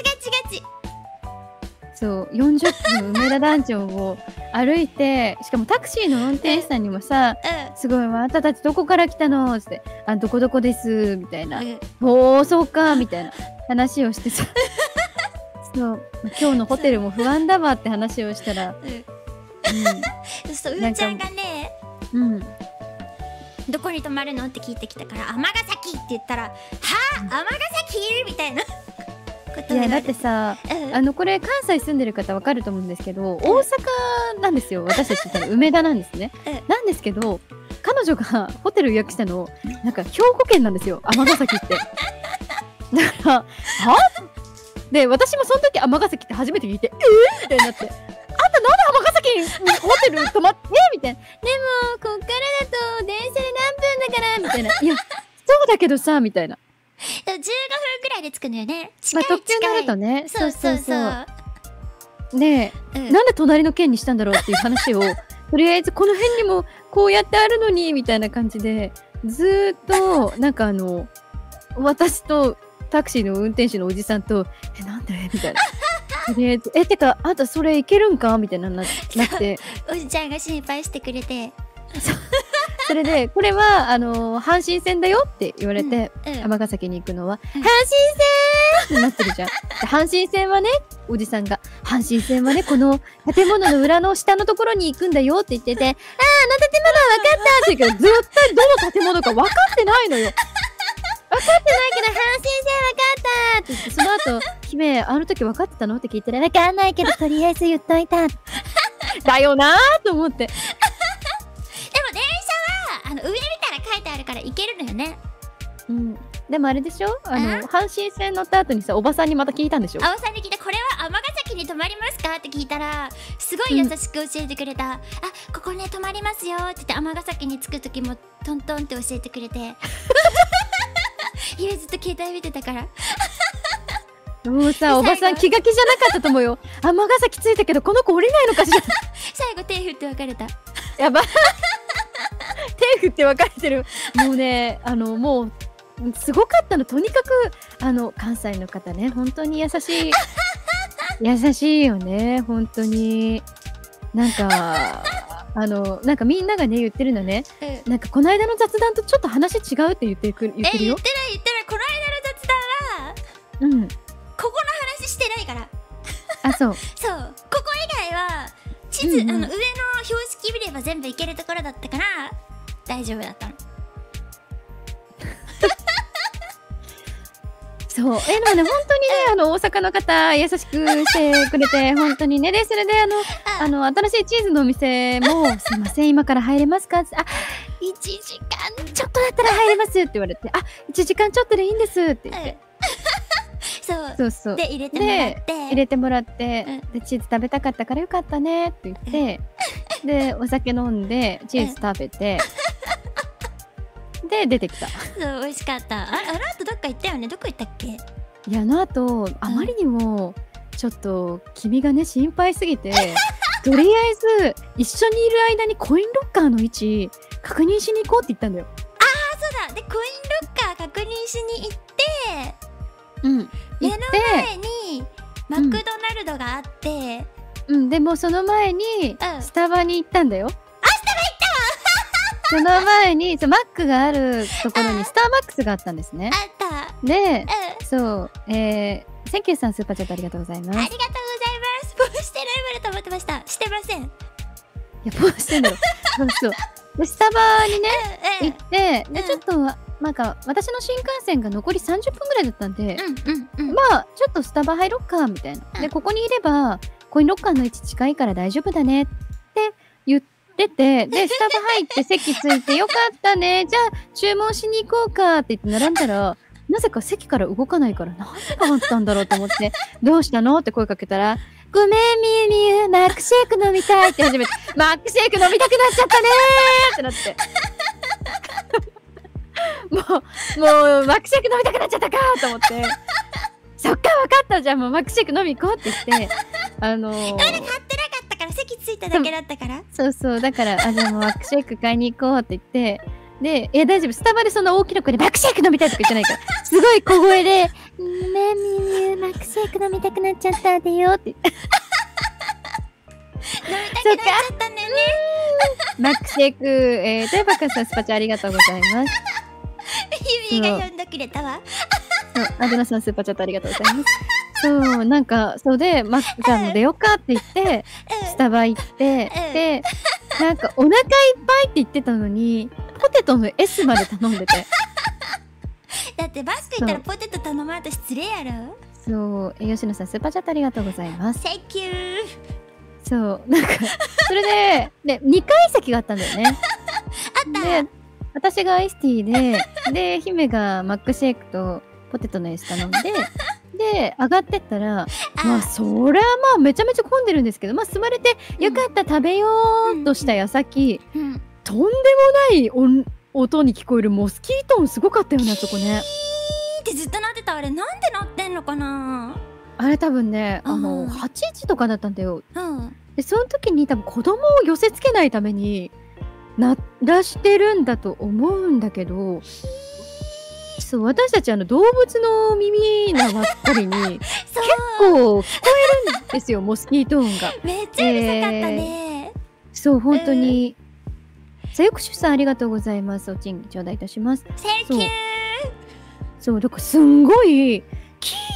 Speaker 1: そう、40分梅田団地を歩いて、しかもタクシーの運転手さんにもさ、すごい、あんたたちどこから来たのって、どこどこですみたいな、おおそうかみたいな話をしてさ、そう今日のホテルも不安だわって話をしたら、
Speaker 2: そううんちゃんがね、どこに泊まるのって聞いてきたから、尼崎って言ったら、はあ尼崎みたいな。
Speaker 1: いやだってさ、これ関西住んでる方わかると思うんですけど、大阪なんですよ、私たちって梅田なんですね。なんですけど、彼女がホテル予約したのなんか兵庫県なんですよ、尼崎って。だからはで、私もその時尼崎って初めて聞いて、みたいになって、あんたなんで尼崎にホテル泊まってみたいな。でもこっからだと電車で何分だからみたいな。いやそうだけどさみたいな。
Speaker 2: 15分くらいで着くのよね。
Speaker 1: 特急乗るとね。
Speaker 2: そう。
Speaker 1: ねえ、なんで隣の県にしたんだろうっていう話をとりあえずこの辺にもこうやってあるのにみたいな感じでずっとなんか私とタクシーの運転手のおじさんとなんでみたいな。とりあえずてかあんたそれいけるんかみたいななって
Speaker 2: おじちゃんが心配してくれて。
Speaker 1: それでこれは阪神線だよって言われて、尼崎に行くのは阪神線ってなってるじゃん。で阪神線はね、おじさんが、阪神線はね、この建物の裏の下のところに行くんだよって言ってて、あの建物は分かったって言うけど、絶対どの建物か分かってないのよ。分かってないけど、阪神線分かったって言って、その後、姫、あの時分かってたのって聞いたら、分かんないけど、とりあえず言っといた。だよなーと思って。
Speaker 2: でも電車は上見たら書いてあるから行けるのよね。
Speaker 1: うん。でもあれでしょ、阪神線乗った後にさ、おばさんにまた聞いたんでしょ。
Speaker 2: おばさんに聞いた、これは尼崎に泊まりますかって聞いたら、すごい優しく教えてくれた。ここね泊まりますよって言って、尼崎に着く時もトントンって教えてくれて姫ずっと携帯見てたから
Speaker 1: もうさ、おばさん気が気じゃなかったと思うよ。尼崎着いたけどこの子降りないのかしら
Speaker 2: 最後手振って別れた。
Speaker 1: やば手振って別れてる。もうね、もうすごかったの。とにかく関西の方ね、本当に優しい優しいよね、本当に。なんかなんかみんながね言ってるのね、なんかこの間の雑談とちょっと話違うって言ってるよ。
Speaker 2: 言ってない。この間の雑談はここの話してないから
Speaker 1: あ、そう。
Speaker 2: そう、ここ以外は地図、上の標識見れば全部行けるところだったから大丈夫だったの
Speaker 1: そう。でもね、本当にね、大阪の方、優しくしてくれて、本当にね。で、それで、新しいチーズのお店も、すいません、今から入れますかって、1時間ちょっとだったら入れますって言われて、1時間ちょっとでいいんですって言って。そう。
Speaker 2: で、入れてもらって。
Speaker 1: で、チーズ食べたかったからよかったねって言って、で、お酒飲んで、チーズ食べて、で出てきた。
Speaker 2: そう、美味しかった。あの後どっか行ったよね。どこ行ったっけ？い
Speaker 1: や、あの後あまりにもちょっと君がね心配すぎてとりあえず一緒にいる間にコインロッカーの位置確認しに行こうって言ったんだよ。
Speaker 2: そうだ。でコインロッカー確認しに行って、目の前にマクドナルドがあって、
Speaker 1: でもその前にスタバに行ったんだよ。その前にマックがあるところにスターバックスがあったんですね。
Speaker 2: あった。
Speaker 1: で、そう、センキューさんスーパーチャットありがとうございます。
Speaker 2: ありがとうございます。ポンしてないまでと思ってました。してません。い
Speaker 1: や、ポンしてんだよ。そう。で、スタバにね、行って、で、ちょっと、なんか、私の新幹線が残り30分ぐらいだったんで、まあ、ちょっとスタバ入ろっか、みたいな。で、ここにいれば、コインロッカーの位置近いから大丈夫だねって言って、で、スタバ入って席ついてよかったね。じゃあ、注文しに行こうかって言って並んだら、なぜか席から動かないから、何があったんだろうと思って、どうしたのって声かけたら、ごめん、みゆみゆ、マックシェイク飲みたいって始めて、マックシェイク飲みたくなっちゃったねーってなって。もう、マックシェイク飲みたくなっちゃったかと思って、そっか、わかった。じゃあもうマックシェイク飲み行こうって言って、
Speaker 2: 買ってなかったから、席ついただけだったから。
Speaker 1: そう、だから、じゃあもうマックシェイク買いに行こうって言って、で、大丈夫、スタバでそんな大きな声でマックシェイク飲みたいとか言ってないから、すごい小声で、ごめん、みゆ、マックシェイク飲みたくなっちゃったでよって言って。
Speaker 2: 飲みたくなっちゃったんだよね。
Speaker 1: マックシェイク、というばかさんスパチャありがとうございます。
Speaker 2: ゆみが呼んでくれたわ。
Speaker 1: そう、アドナさんスーパーチャットありがとうございます。そう、なんか、そうで、じゃあもう出ようかって言って、スタバ行って、で、なんかお腹いっぱいって言ってたのに、ポテトの S まで頼んでて。
Speaker 2: だってバスク行ったらポテト頼まんと失礼やろ。
Speaker 1: そう、吉野さんスーパーチャットありがとうございます。
Speaker 2: センキュー。
Speaker 1: そう、なんか、それで、2階席があったんだよね。
Speaker 2: あった。
Speaker 1: で、私がアイスティーで、姫がマックシェイクとポテトの S 頼んで、で、上がってったら、まあ、そりゃまあ、めちゃめちゃ混んでるんですけど、まあ、座れて、よかった、食べようとした矢先、とんでもない音に聞こえるモスキート音すごかったよね、あそこね。
Speaker 2: ってずっと鳴ってた。あれ、なんで鳴ってんのかな。
Speaker 1: あれ多分ね、8時とかだったんだよ。で、その時に多分子供を寄せ付けないために、鳴らしてるんだと思うんだけど、そう、私たち動物の耳なばっかりに結構聞こえるんですよ、モスキート音が。
Speaker 2: めっちゃうるさかったね。
Speaker 1: そう、本当に。さよくしゅさんありがとうございます。お賃金頂戴いたします。
Speaker 2: センキュー。
Speaker 1: そう、だからすんごいキ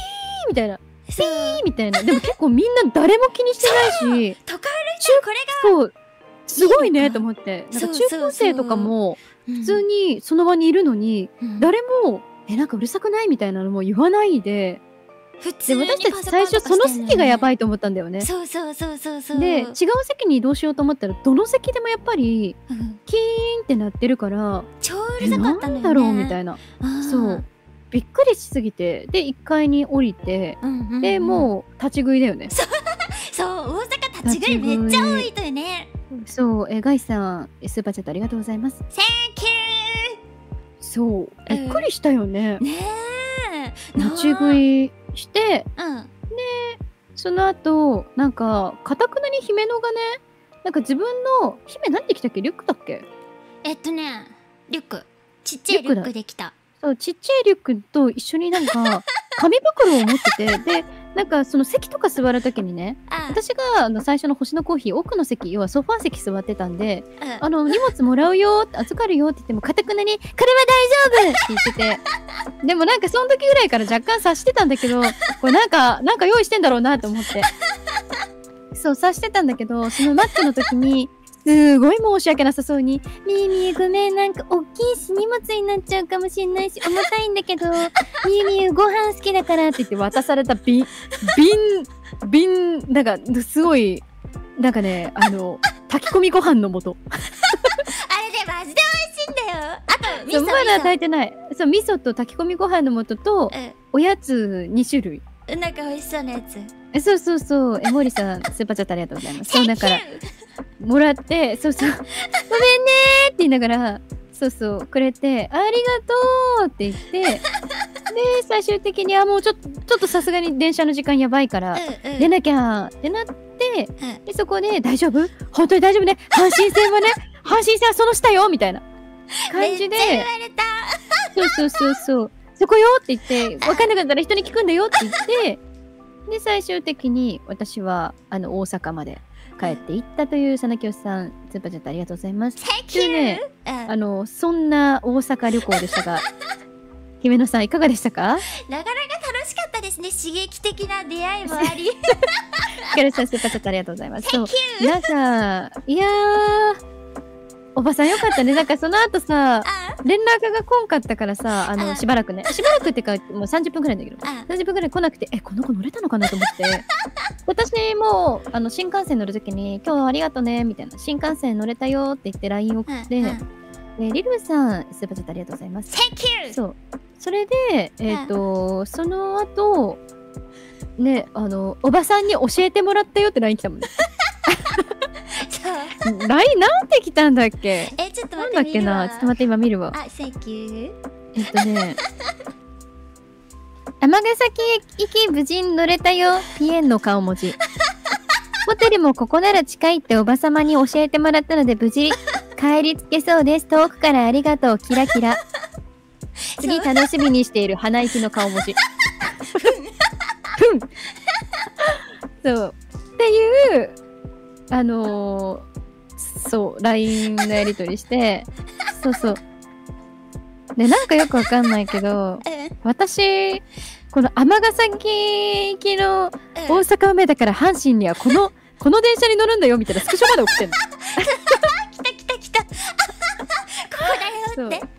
Speaker 1: みたいな、ピーみたいな。でも結構みんな誰も気にしてないし、
Speaker 2: 都会の人はこれが
Speaker 1: そうすごいねと思って、なんか中高生とかも普通にその場にいるのに、誰もなんかうるさくないみたいなのも言わないで。で私たち最初その席がやばいと思ったんだよね。
Speaker 2: そうそうそうそうそう。
Speaker 1: で違う席に移動しようと思ったらどの席でもやっぱりキーンって鳴ってるから、
Speaker 2: 超うるさかったのよね。
Speaker 1: なんだろうみたいな。そうびっくりしすぎて、で1階に降りて、でもう立ち食いだよね。
Speaker 2: そう大阪立ち食いめっちゃ多いとよね。
Speaker 1: そうガイさんスーパーチャットありがとうございます。
Speaker 2: センキュー。
Speaker 1: そうびっくりしたよね。
Speaker 2: ね
Speaker 1: え立ち食いして、でその後なんかかたくなに姫野がね、なんか自分の姫何で来たっけ、リュックだっけ。
Speaker 2: リュックちっちゃいリュックできた。
Speaker 1: そうちっちゃいリュックと一緒になんか紙袋を持ってて、でなんかその席とか座る時にね、私が最初の星のコーヒー奥の席、要はソファー席座ってたんで、荷物もらうよ預かるよって言ってもかたくなに「これは大丈夫!」って言ってて、でもなんかその時ぐらいから若干察してたんだけど、これなんか用意してんだろうなと思ってそう察してたんだけど、そのマックの時にすごい申し訳なさそうに「みーみーごめん、なんか大きいし荷物になっちゃうかもしんないし重たいんだけどみーみーご飯好きだから」って言って渡された瓶なんかすごいなんかね炊き込みご飯の素あ
Speaker 2: れでマジで美味しいんだよ。あと味噌
Speaker 1: まだ炊いてない。そう味噌と炊き込みご飯の素とおやつ2種類、
Speaker 2: なんか美味しそうなやつ。
Speaker 1: そうモリさんスーパーチャットありがとうございます。そうだからもらって、ごめんねーって言いながらくれて、ありがとうって言ってで最終的にもうちょっとさすがに電車の時間やばいから出なきゃってなって、でそこで大丈夫、本当に大丈夫ね、阪神戦はその下よみたいな感じで、そうそこよって言って、分かんなかったら人に聞くんだよって言って、で最終的に私は大阪まで帰っていったというさなきよしさん、スーパーチャットありがとうございます。ね、そんな大阪旅行でしたが姫野さんいかがでしたか。
Speaker 2: なかなか楽しかったですね。刺激的な出会いもあり
Speaker 1: ヒカルさんスーパーチャットありがとうございます。そうなんかいやーおばさんよかったね。なんかその後さ連絡が来んかったからさ、しばらくってかもう30分くらいだけど30分くらい来なくて、この子乗れたのかなと思って私も新幹線乗るときに「今日はありがとね」みたいな「新幹線乗れたよ」って言って LINE 送って、リルさんスーパーチャットありがとうございます。そうそれでその後ねおばさんに教えてもらったよって LINE 来たもんね。LINE なんて来たんだっけ。
Speaker 2: ちょっと待って、
Speaker 1: なんだっけな、ちょっと待って今見るわ。
Speaker 2: Thank you。
Speaker 1: 尼崎行き無事に乗れたよ。ピエンの顔文字。ホテルもここなら近いっておばさまに教えてもらったので無事帰りつけそうです。遠くからありがとう。キラキラ。次楽しみにしている鼻息の顔文字。そうっていうLINE のやり取りしてでなんかよくわかんないけど私この尼崎行きの大阪梅だから阪神にはこの電車に乗るんだよみたいなスクショまで送ってんの。
Speaker 2: 来たここだよって。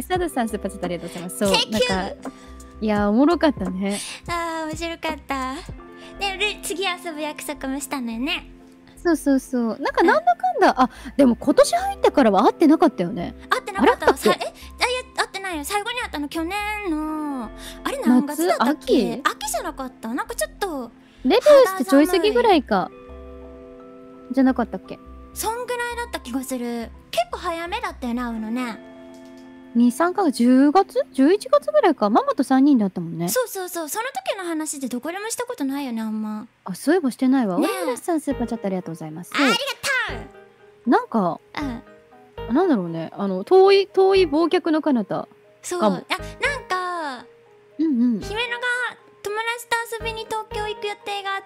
Speaker 1: サダさんスーパーチャットありがとうございます。そうなんかいやおもろかったね。
Speaker 2: 面白かった。で次遊ぶ約束もしたのよね。
Speaker 1: なんかなんだかんだでも今年入ってからは会ってなかったよね。
Speaker 2: 会ってなかった。会ってないよ。最後に会ったの去年の何月だったっけ。秋じゃなかった。なんかちょっと
Speaker 1: レビューしてちょい過ぎぐらいかじゃなかったっけ。
Speaker 2: そんぐらいだった気がする。結構早めだったよね、会うのね。
Speaker 1: 2、3か月、10月 ?11 月ぐらいか。ママと3人だったもんね。
Speaker 2: そうその時の話でどこでもしたことないよね、あんま。
Speaker 1: そういえばしてないわ。オリーナさんスーパーチャットありがとうございます。
Speaker 2: ありがと
Speaker 1: う。なんかなんだろうね、遠い忘却の彼方。
Speaker 2: なんか姫野が友達と遊びに東京行く予定があって、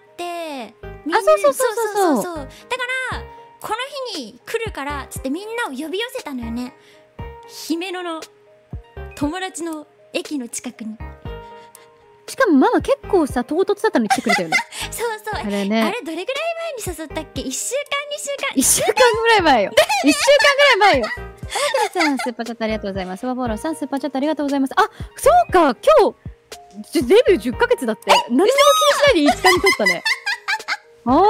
Speaker 2: そうだからこの日に来るからつってみんなを呼び寄せたのよね。姫野の友達の駅の近くに。
Speaker 1: しかもママ結構さ唐突だったのに来てくれたよね。
Speaker 2: そうそう。
Speaker 1: あれね。
Speaker 2: あれどれぐらい前に誘ったっけ？1週間2週間。
Speaker 1: 1週間ぐらい前よ。1週間ぐらい前よ。あきらちゃんスーパーチャットありがとうございます。ワボーロさんスーパーチャットありがとうございます。あ、そうか今日デビュー10ヶ月だって。何でも気にしないで5日に撮ったね。ああ。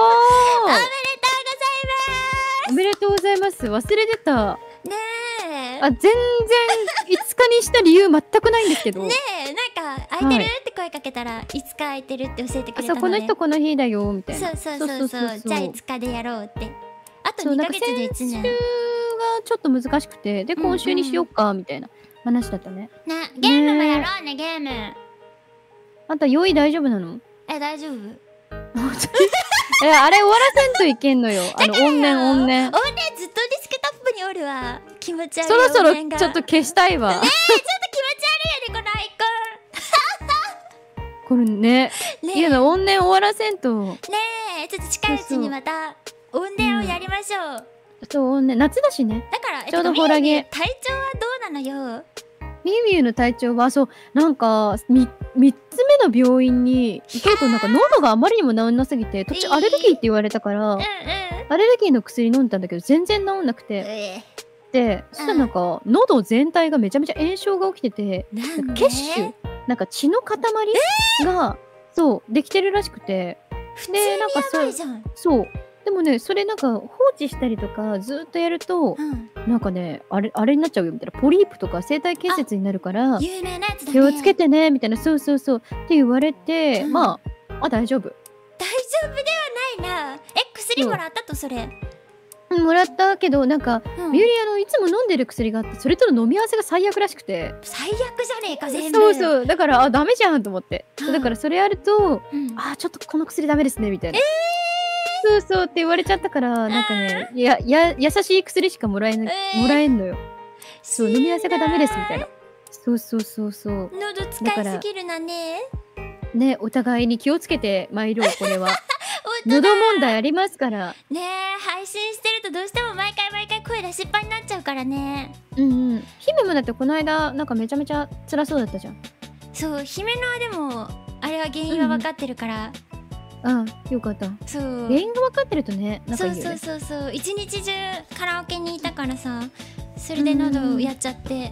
Speaker 1: おめでとうございます。忘れてた。
Speaker 2: ねえ。
Speaker 1: あ、全然5日にした理由全くないんですけど。
Speaker 2: ねえ、なんか空いてるって声かけたらいつか空いてるって教えてくれたので。
Speaker 1: そう、この人この日だよみたいな。
Speaker 2: そう。じゃあ5日でやろうって。あと2ヶ月で1年。
Speaker 1: 先週がちょっと難しくて、で今週にしようかみたいな話だったね。
Speaker 2: ね、ゲームもやろうね、ゲーム。
Speaker 1: あんた用意大丈夫なの？
Speaker 2: 大丈夫。
Speaker 1: あれ終わらせんといけんのよ。怨念。
Speaker 2: 怨念ずっとディスクトップにおるわ。気持ち悪い。
Speaker 1: そろそろちょっと消したいわ。
Speaker 2: ちょっと気持ち悪いよね、このアイ
Speaker 1: コン。これね。いや怨念終わらせんと。
Speaker 2: ねえ、ちょっと近いうちにまた怨念をやりましょう。
Speaker 1: そうね、夏だしね。
Speaker 2: だから
Speaker 1: ちょうどホラゲ。
Speaker 2: 体調はどうなのよ。
Speaker 1: みゆみゆの体調はそうなんか3つ目の病院に行くとなんか喉があまりにも治んなすぎて途中アレルギーって言われたからアレルギーの薬飲んだんだけど全然治んなくてでそしたらなんか喉全体がめちゃめちゃ炎症が起きてて血腫なんか血の塊がそうできてるらしくて
Speaker 2: でなんか
Speaker 1: そうでもねそれなんか放置したりとかずっとやると、なんかねあれになっちゃうよみたいなポリープとか生体結節になるから
Speaker 2: 有名なやつだね、
Speaker 1: 気をつけてねみたいなそうって言われて、まあ大丈夫
Speaker 2: 大丈夫ではないな。薬もらったとそれ
Speaker 1: もらったけどなんか、みゆりいつも飲んでる薬があってそれとの飲み合わせが最悪らしくて
Speaker 2: 最悪じゃねえか全部
Speaker 1: そうだからダメじゃんと思って、だからそれやると、ちょっとこの薬ダメですねみたいなそうって言われちゃったからなんかね優しい薬しかもらえんのよ。そう飲み合わせがダメですみたいな。そう
Speaker 2: 喉使いすぎるなね。
Speaker 1: ねお互いに気をつけて参ろうこれは。喉問題ありますから
Speaker 2: ねえ。配信してるとどうしても毎回声出しっぱになっちゃうからね。
Speaker 1: 姫もだってこの間なんかめちゃめちゃ辛そうだったじゃん。
Speaker 2: そう姫のはでもあれは原因は分かってるから、
Speaker 1: よかった。
Speaker 2: そう
Speaker 1: 原因が分かってるとね仲いいよね。
Speaker 2: そう一日中カラオケにいたからさそれで喉をやっちゃって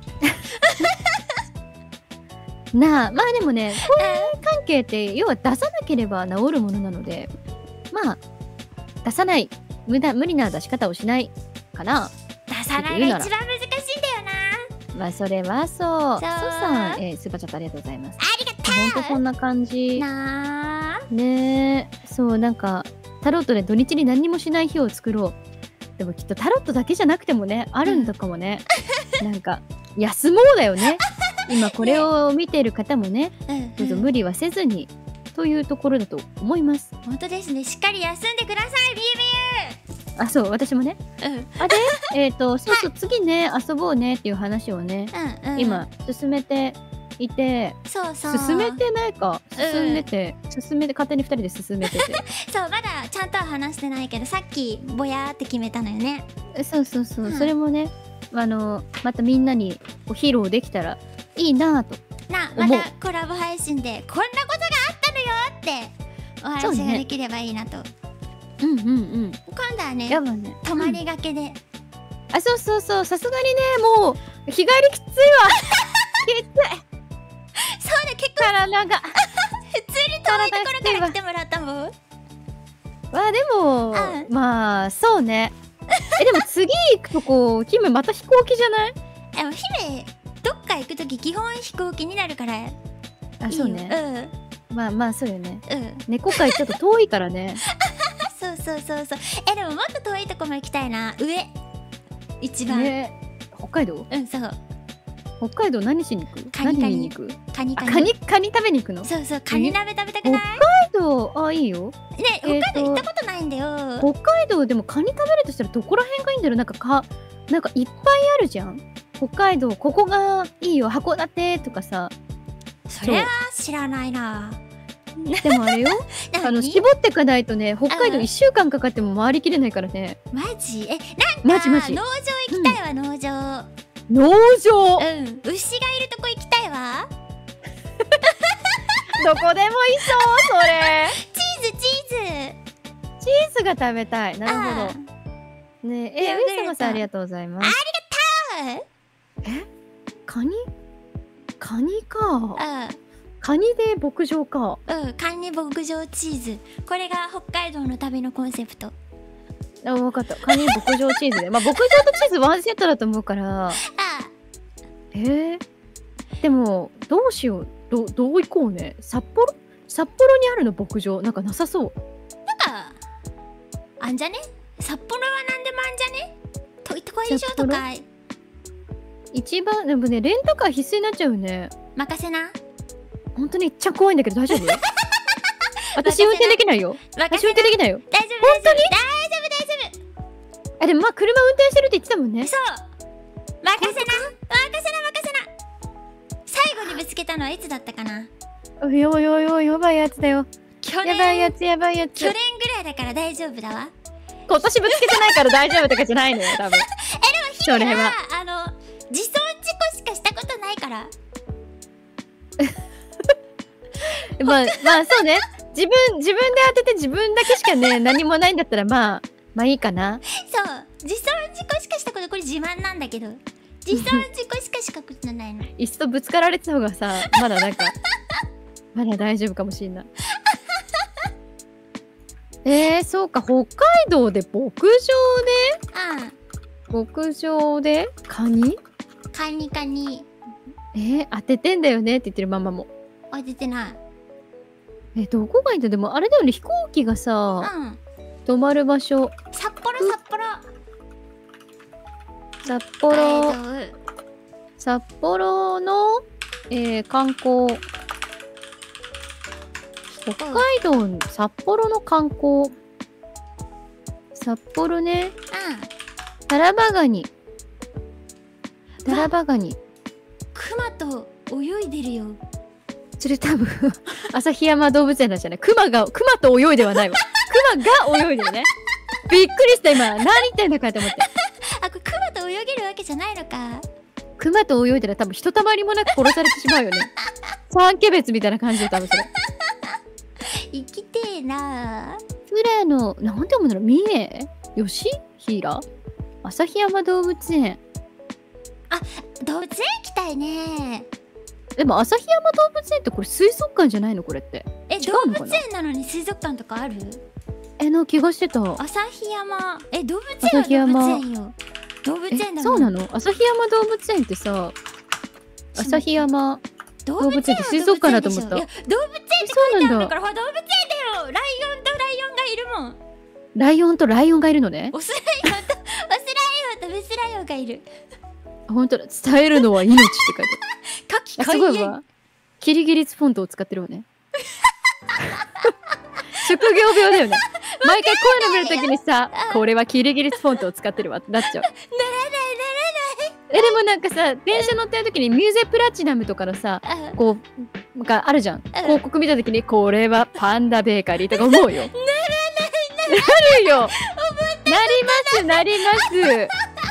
Speaker 1: まあでもねこういう関係って要は出さなければ治るものなのでまあ出さない無理な出し方をしないかな。
Speaker 2: 出さないが一番難しいんだよな。
Speaker 1: まあそれはそうさん、スーパーチャットありがとうございます。
Speaker 2: ありがとう。
Speaker 1: ほんとそんな感じ
Speaker 2: なー
Speaker 1: ねえ。そうなんかタロットで土日に何にもしない日を作ろう。でもきっとタロットだけじゃなくてもねあるんだかもね。なんか休もうだよね。今これを見ている方もねどうぞ無理はせずにというところだと思います。
Speaker 2: 本当ですね。しっかり休んでくださいビ
Speaker 1: ユビユ。そう私もね。でそう次ね遊ぼうねっていう話をね今進めていて進めてないか進めて勝手に2人で進めてて
Speaker 2: そうまだちゃんとは話してないけどさっきぼやーって決めたのよね。
Speaker 1: そうそれもねまたみんなに披露できたらいいなぁと
Speaker 2: またコラボ配信でこんなことがあったのよってお話ができればいいなと。今度はね泊まりがけで
Speaker 1: そうさすがにねもう日帰りきついわきつい
Speaker 2: そうだ結構
Speaker 1: 体が
Speaker 2: 普通に遠いところから来てもらったもん。
Speaker 1: でもまあそうねでも次行くとこ姫また飛行機じゃない？
Speaker 2: でも姫どっか行くとき基本飛行機になるからいいよ。
Speaker 1: そうねまあそうよね。猫界ちょっと遠いからね
Speaker 2: そうでももっと遠いとこも行きたいな。上一番
Speaker 1: 北海道？
Speaker 2: そう
Speaker 1: 北海道何しに行く？
Speaker 2: カニ
Speaker 1: 食べに行くの？
Speaker 2: そうカニ鍋食べたくない？
Speaker 1: 北海道いいよ
Speaker 2: ね。北海道行ったことないんだよ。
Speaker 1: 北海道でもカニ食べるとしたらどこら辺がいいんだろう。なんかいっぱいあるじゃん北海道。ここがいいよ函館とかさ。
Speaker 2: それは知らないな。
Speaker 1: でもあれよ絞ってかないとね北海道1週間かかっても回りきれないからね。
Speaker 2: マジ？なんか農場行きたいわ。農場
Speaker 1: 牛がいる
Speaker 2: とこ行きたいわ
Speaker 1: どこでもいそうそれ。
Speaker 2: チーズ
Speaker 1: チーズが食べたい。なるほど。ねえ、上様さんありがとうございます。
Speaker 2: ありがとう。
Speaker 1: カニか。カニで牧場か。
Speaker 2: カニ牧場チーズ。これが北海道の旅のコンセプト。
Speaker 1: あ、分かった。カニ牧場チーズで。まあ牧場とチーズワンセットだと思うから。でもどうしよう。どう行こうね。札幌にあるの牧場なんかなさそう。
Speaker 2: なんかあんじゃね。札幌はなんでもあんじゃね。といってこいでしょとか。
Speaker 1: 一番でもね、レンタカー必須になっちゃうね。
Speaker 2: 任せな。
Speaker 1: 本当にめっちゃ怖いんだけど大丈夫？私運転できないよ。私運転できないよ。
Speaker 2: 大丈夫。
Speaker 1: 本当に？
Speaker 2: 大丈夫。
Speaker 1: でもまあ車運転してるって言ってたもんね。
Speaker 2: そう。任せな。最後にぶつけたのはいつだったかな。
Speaker 1: やばいやつだよ。やばいやつ。
Speaker 2: 去年ぐらいだから大丈夫だわ。
Speaker 1: 今年ぶつけてないから大丈夫とかじゃないのよ多分。
Speaker 2: でも姫は自走事故しかしたことないから。
Speaker 1: まあそうね。自分で当てて自分だけしかね何もないんだったらまあいいかな。
Speaker 2: そう自走事故しかしたこと、これ自慢なんだけど、自走事故しかしたことないの。
Speaker 1: いっそぶつかられてた方がさまだなんかまだ大丈夫かもしんない。そうか、北海道で牧場でカニ当ててんだよねって言ってるママも。
Speaker 2: 当ててない。
Speaker 1: どこがいいんだ。でもあれだよね、飛行機がさ、止まる場所。
Speaker 2: 札幌
Speaker 1: の、観光。北海道札幌の観光。札幌ね。タラバガニ。
Speaker 2: クマと泳いでるよ。
Speaker 1: それ多分旭山動物園なんじゃない。クマと泳いではないわ。クマが泳いでるね。びっくりした今。何言ってんだかって思って。
Speaker 2: これクマと泳げるわけじゃないのか。
Speaker 1: クマと泳いだら多分ひとたまりもなく殺されてしまうよね。サンケベツみたいな感じで多分それ。
Speaker 2: 生きてえな。
Speaker 1: 富良野、なんて読むんだろう。三重吉平旭山動物園。
Speaker 2: 動物園行きたいね。
Speaker 1: でも旭山動物園ってこれ水族館じゃないのこれって。
Speaker 2: 動物園なのに水族館とかある？
Speaker 1: の気がしてた。
Speaker 2: 旭山動物園は動物園よ。動物園だもん。
Speaker 1: そうなの？旭山動物園ってさ、旭山動物園って水族館だと思った。動物園って
Speaker 2: 書いてあるんだから、動物園だよ。ライオンがいるもん。
Speaker 1: ライオンとライオンがいるのね。
Speaker 2: オスライオンとメスライオンがいる。
Speaker 1: 本当だ。伝えるのは命って書いてある。すごいわ。キリギリスフォントを使ってるわね。職業病だよね。毎回こういうの見るときにさ、これはキリギリスフォントを使ってるわってなっちゃう。ならない。でもなんかさ、電車乗ってるときにミューゼプラチナムとかのさ、こうがあるじゃん。広告見たときにこれはパンダベーカリーとか思うよ。なるよ。なります。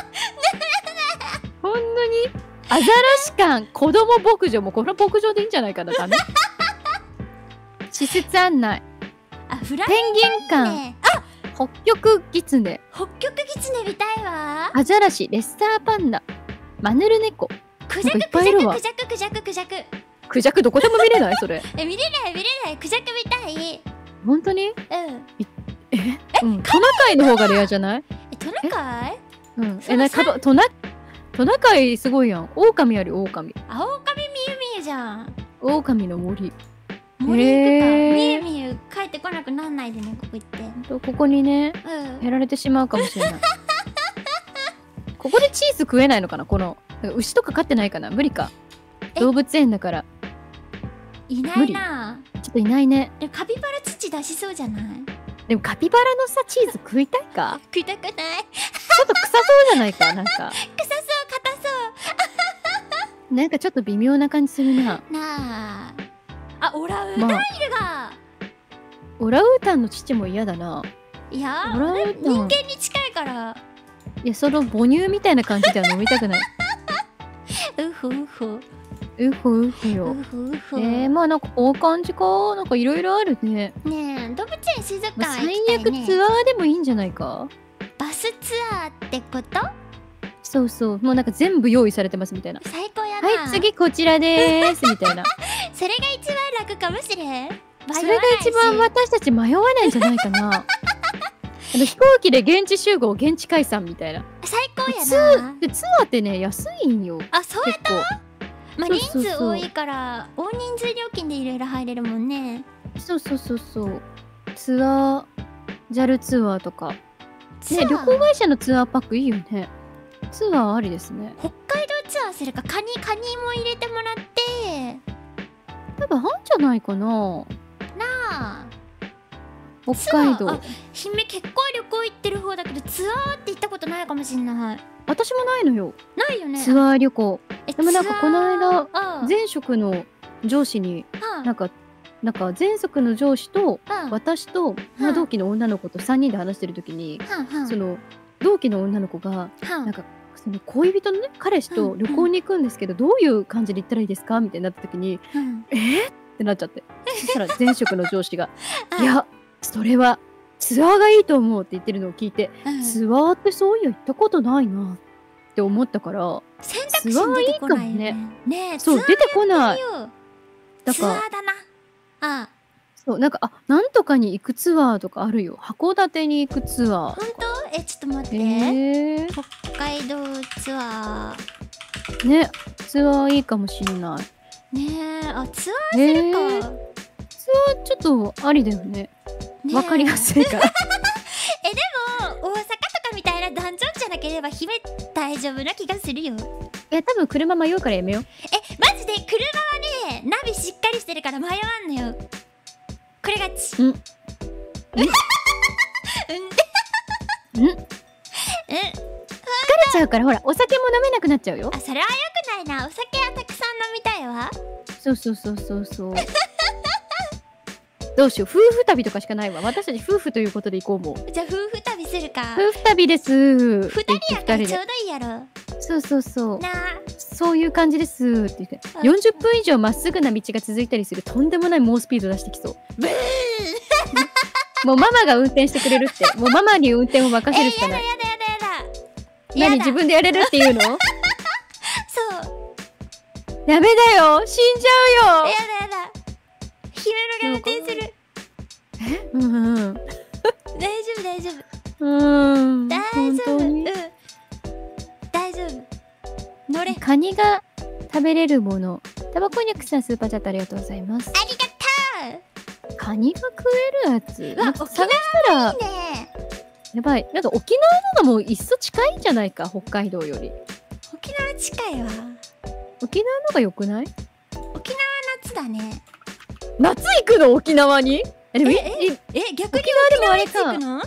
Speaker 1: ほんとにアザラシ館子供牧場もこの牧場でいいんじゃないかな。ダメ。施設案内。ペンギン館。北極狐。
Speaker 2: 北極狐見たいわ。
Speaker 1: アザラシ、レッサーパンダ、マヌルネコ。
Speaker 2: クジャククジャク
Speaker 1: どこでも見れないそれ。
Speaker 2: 見れない。クジャク見たい。
Speaker 1: 本当に？トナカイの方がレアじゃない？
Speaker 2: トナカイ？
Speaker 1: トナカイすごいやん。狼あるよ、狼。
Speaker 2: みゆじゃん。
Speaker 1: 狼の森。
Speaker 2: 行くか。みゆ帰ってこなくなんないでね、ここ行って。
Speaker 1: ここにね、やられてしまうかもしれない。ここでチーズ食えないのかな。この牛とか飼ってないかな。無理か。動物園だから。
Speaker 2: いないな。
Speaker 1: ちょっといないね。
Speaker 2: カピバラ土出しそうじゃない？
Speaker 1: でもカピバラのさチーズ食いたいか？
Speaker 2: 食いたくない。ち
Speaker 1: ょっと臭そうじゃないか。なんか
Speaker 2: 臭そう、硬
Speaker 1: そう。なんかちょっと微妙な感じするな。
Speaker 2: なあ。オランウータンいるが。
Speaker 1: オランウータンの父も嫌だな。
Speaker 2: いや人間に近いから。
Speaker 1: いや、その母乳みたいな感じでは飲みたくない。
Speaker 2: うふうふ。
Speaker 1: うほうほよ。まあなんかこういう感じか。なんかいろいろあるね。
Speaker 2: ねえ、動物園水族館は行
Speaker 1: 最
Speaker 2: きたいね。
Speaker 1: 悪ツアーでもいいんじゃないか。
Speaker 2: バスツアーってこと？
Speaker 1: そうそう。もうなんか全部用意されてますみたいな。
Speaker 2: 最高やな。
Speaker 1: はい、次こちらでーすみたいな。
Speaker 2: それが一番楽かもしれん。
Speaker 1: それが一番私たち迷わないんじゃないかな。飛行機で現地集合、現地解散みたいな。
Speaker 2: 最高やな。
Speaker 1: ツアーってね、安いんよ。
Speaker 2: あ、そうやった。まあ人数多いから大人数料金でいろいろ入れるもんね。
Speaker 1: そうそうそうそう。ツアー、JAL ツアーとか。ね、旅行会社のツアーパックいいよね。ツアーありですね。
Speaker 2: 北海道ツアーするか、カニも入れてもらって。
Speaker 1: 多分あんじゃないかな。
Speaker 2: なあ。
Speaker 1: 北海道。
Speaker 2: 姫結構旅行行ってる方だけど、ツアーって行ったことないかもしんない。
Speaker 1: 私もないのよ。
Speaker 2: ないよね。
Speaker 1: ツアー旅行。でもなんかこの間、前職の上司に、なんか前職の上司と私と同期の女の子と3人で話してる時に、その同期の女の子がなんかその恋人のね彼氏と旅行に行くんですけど、どういう感じで行ったらいいですかみたいになった時に、ってなっちゃって、そしたら前職の上司がいやそれはツアーがいいと思うって言ってるのを聞いて、ツアーってそういや行ったことないなって思ったから、
Speaker 2: 選択肢に出てこないよね。ねえ、
Speaker 1: そう出てこない。
Speaker 2: だからツアーだな。ああ、
Speaker 1: そうなんかなんとかに行くツアーとかあるよ。函館に行くツアー。
Speaker 2: 本当？ちょっと待って。北海道ツア
Speaker 1: ー。ね、ツアーいいかもしれない。
Speaker 2: ねえ、ツアーするか。
Speaker 1: ツアーちょっとありだよね。わかりやすいから。
Speaker 2: でも大阪とかみたいなダンジョンじゃなければ姫大丈夫な気がするよ。
Speaker 1: 多分車迷うからやめよう。
Speaker 2: マジで車はね、ナビしっかりしてるから迷わんのよ。これがち。疲
Speaker 1: れちゃうから、ほらお酒も飲めなくなっちゃうよ。
Speaker 2: それはよくないな。お酒はたくさん飲みたいわ。
Speaker 1: そう。どうしよう、夫婦旅とかしかないわ。私たち夫婦ということで行こうもん。
Speaker 2: じゃあ夫婦旅するか。
Speaker 1: 夫婦旅です。
Speaker 2: 2人やからちょうどいいやろ。
Speaker 1: そうなあ、そういう感じですって言って、40分以上まっすぐな道が続いたりするとんでもない猛スピード出してきそう。ブーもうママが運転してくれるって。もうママに運転を任せるしかない。何自分でやれるっていうの？そう。やめだよ、死んじゃうよ。
Speaker 2: やだ。姫野が運転する。大丈夫。大丈夫。乗れ。
Speaker 1: カニが食べれるもの。タバコニャクさんスーパーチャットありがとうございます。
Speaker 2: ありがと
Speaker 1: う。カニが食えるやつ。なんか探したら。やばい。なんか沖縄のがもういっそ近いんじゃないか、北海道より。
Speaker 2: 沖縄近いわ。
Speaker 1: 沖縄のが良くない？
Speaker 2: 沖縄夏だね。
Speaker 1: 夏行くの沖縄に？
Speaker 2: 逆に沖縄でも行くの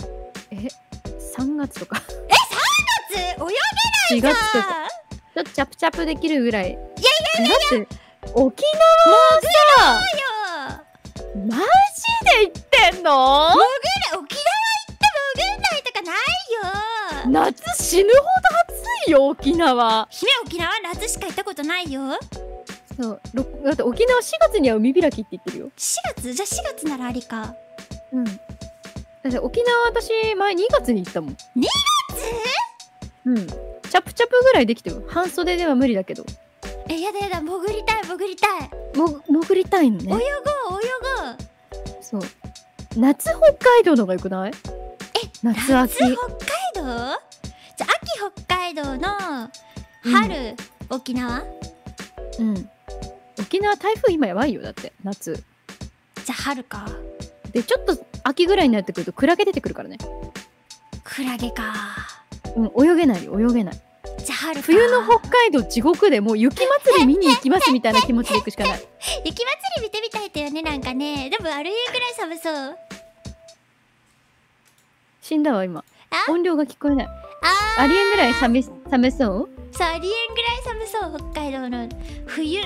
Speaker 1: ？3月とか。
Speaker 2: 3月？泳げないじゃん。4月とか。
Speaker 1: ちょっとチャプチャプできるぐらい。いや。だって沖縄さ。マジで行ってんの？
Speaker 2: 沖縄行って潜んないとかないよ。
Speaker 1: 夏死ぬほど暑いよ沖縄。
Speaker 2: 姫沖縄夏しか行ったことないよ。
Speaker 1: そう、だって沖縄4月には海開きって言ってるよ。
Speaker 2: 4月？じゃあ4月ならありか。
Speaker 1: だって沖縄私前2月に行ったもん。2月？チャプチャプぐらいできてる。半袖では無理だけど。
Speaker 2: やだ潜りたい。
Speaker 1: 潜りたいのね。
Speaker 2: 泳ごう。
Speaker 1: そう夏北海道のがよくない？夏秋。
Speaker 2: 北海道？じゃあ秋北海道の春、沖縄？
Speaker 1: 沖縄台風今やばいよ。だって夏。
Speaker 2: じゃあ春か。
Speaker 1: でちょっと秋ぐらいになってくるとクラゲ出てくるからね。
Speaker 2: クラゲか。
Speaker 1: 泳げない。
Speaker 2: じゃあ春か。
Speaker 1: 冬の北海道地獄でもう雪祭り見に行きますみたいな気持ちで行くしかない。
Speaker 2: 雪祭り見てみたいってよね。なんかね。でもあるぐらい寒そう。
Speaker 1: 死んだわ今。音量が聞こえない。ありえんぐらい寒そう？
Speaker 2: そう、ありえんぐらい寒そう。北海道の冬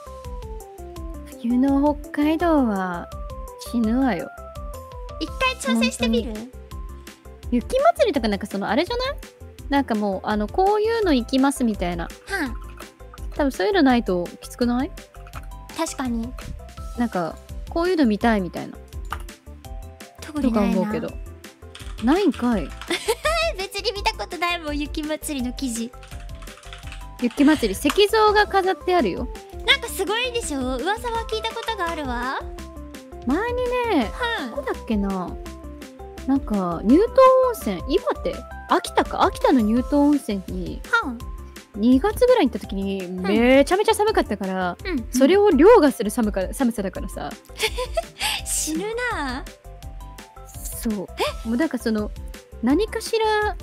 Speaker 1: の北海道は死ぬわよ。
Speaker 2: 一回挑戦してみる？
Speaker 1: 雪祭りとかなんかそのあれじゃない？なんかもうこういうの行きますみたいな多分そういうのないときつくない？
Speaker 2: 確かに。
Speaker 1: なんかこういうの見たいみたいな
Speaker 2: 特にないな。
Speaker 1: とか思うけど。ないんかい。
Speaker 2: 別に見たことないもん、雪祭りの記事。
Speaker 1: 雪祭り、石像が飾ってあるよ。
Speaker 2: なんかすごいでしょ。噂は聞いたことがあるわ。
Speaker 1: 前にね、どこだっけな、なんか乳頭温泉、岩手、秋田か、秋田の乳頭温泉に2月ぐらいに行った時にめちゃめちゃ寒かったから、それを凌駕する寒さだからさ
Speaker 2: 死ぬな。
Speaker 1: そう、もうなんかその何かしら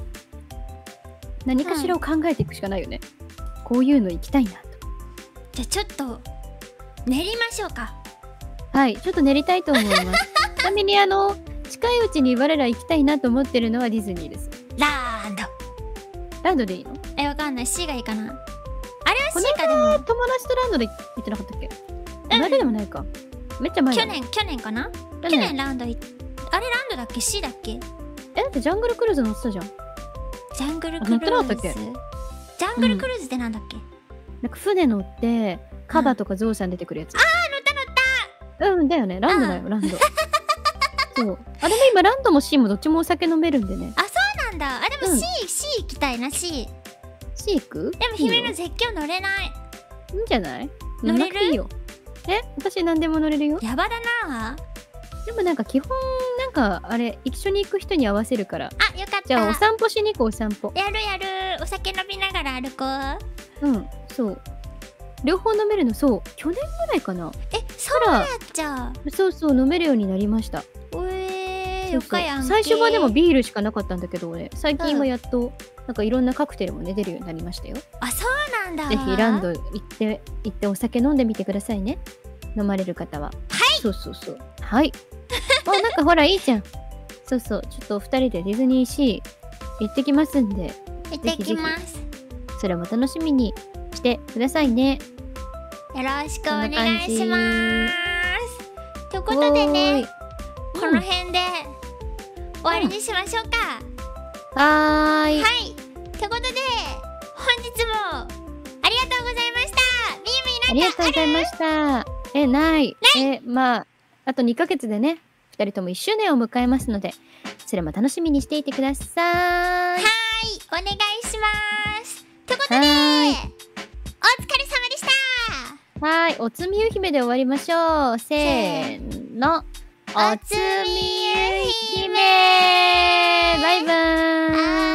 Speaker 1: を考えていくしかないよね。こういうの行きたいなと。
Speaker 2: じゃあちょっと練りましょうか。
Speaker 1: はい、ちょっと練りたいと思いますちなみに近いうちに我ら行きたいなと思ってるのはディズニーです。
Speaker 2: ランド。
Speaker 1: ランドでいいの？
Speaker 2: わかんない。C がいいかな。あれは C か。
Speaker 1: で
Speaker 2: でも
Speaker 1: 友達とランドで行ってなかったっけ？あれでもないか。めっちゃ前だね。
Speaker 2: 去年かな。去年ランドあれランドだっけ？ C だっけ？
Speaker 1: だってジャングルクルーズ乗ってたじゃん。
Speaker 2: ジャングルクルーズ。ジャングルクルーズってなんだっけ？
Speaker 1: なんか船乗ってカバとかゾウさん出てくるやつ。
Speaker 2: 乗った。
Speaker 1: うんだよね。ランドだよ、ランド。そう。あ、でも今ランドも C もどっちもお酒飲めるんでね。
Speaker 2: あ、そうなんだ。あ、でも C 行きたいな。 C
Speaker 1: 行く？
Speaker 2: でも姫の絶叫乗れない。
Speaker 1: いいんじゃない？
Speaker 2: 乗れる？
Speaker 1: いいよ。私何でも乗れるよ。
Speaker 2: やばだな。
Speaker 1: でもなんか基本なんかあれ一緒に行く人に合わせるから。
Speaker 2: あ、よかった。
Speaker 1: じゃあお散歩しに行こう。お散歩。
Speaker 2: やる。お酒飲みながら歩こ
Speaker 1: う。うん、そう。両方飲めるの、そう去年ぐらいかな。
Speaker 2: そうやっちゃう。
Speaker 1: そう飲めるようになりました。
Speaker 2: よかやんけ。
Speaker 1: 最初はでもビールしかなかったんだけどね、最近はやっとなんかいろんなカクテルもね出るようになりましたよ。
Speaker 2: あ、そうなんだ。
Speaker 1: ぜひランド行ってお酒飲んでみてくださいね。飲まれる方は。
Speaker 2: はい。
Speaker 1: そうはいあ、なんかほらいいじゃん。ちょっとお二人でディズニーシー行ってきますんで。
Speaker 2: 行ってきます。
Speaker 1: ぜひそれも楽しみにしてくださいね。
Speaker 2: よろしくお願いします。ということでね、この辺で終わりにしましょうか。
Speaker 1: はーい。
Speaker 2: はい。ということで本日もありがとうございました。みゆみゆ、なんかある？
Speaker 1: ありがとうございました。ない。まああと2ヶ月でね、2人とも1周年を迎えますので、それも楽しみにしていてください。
Speaker 2: お願いします。ということでお疲れ様でした。
Speaker 1: おつみゆ姫で終わりましょう。せーの。おつみゆ姫、バイバーイ。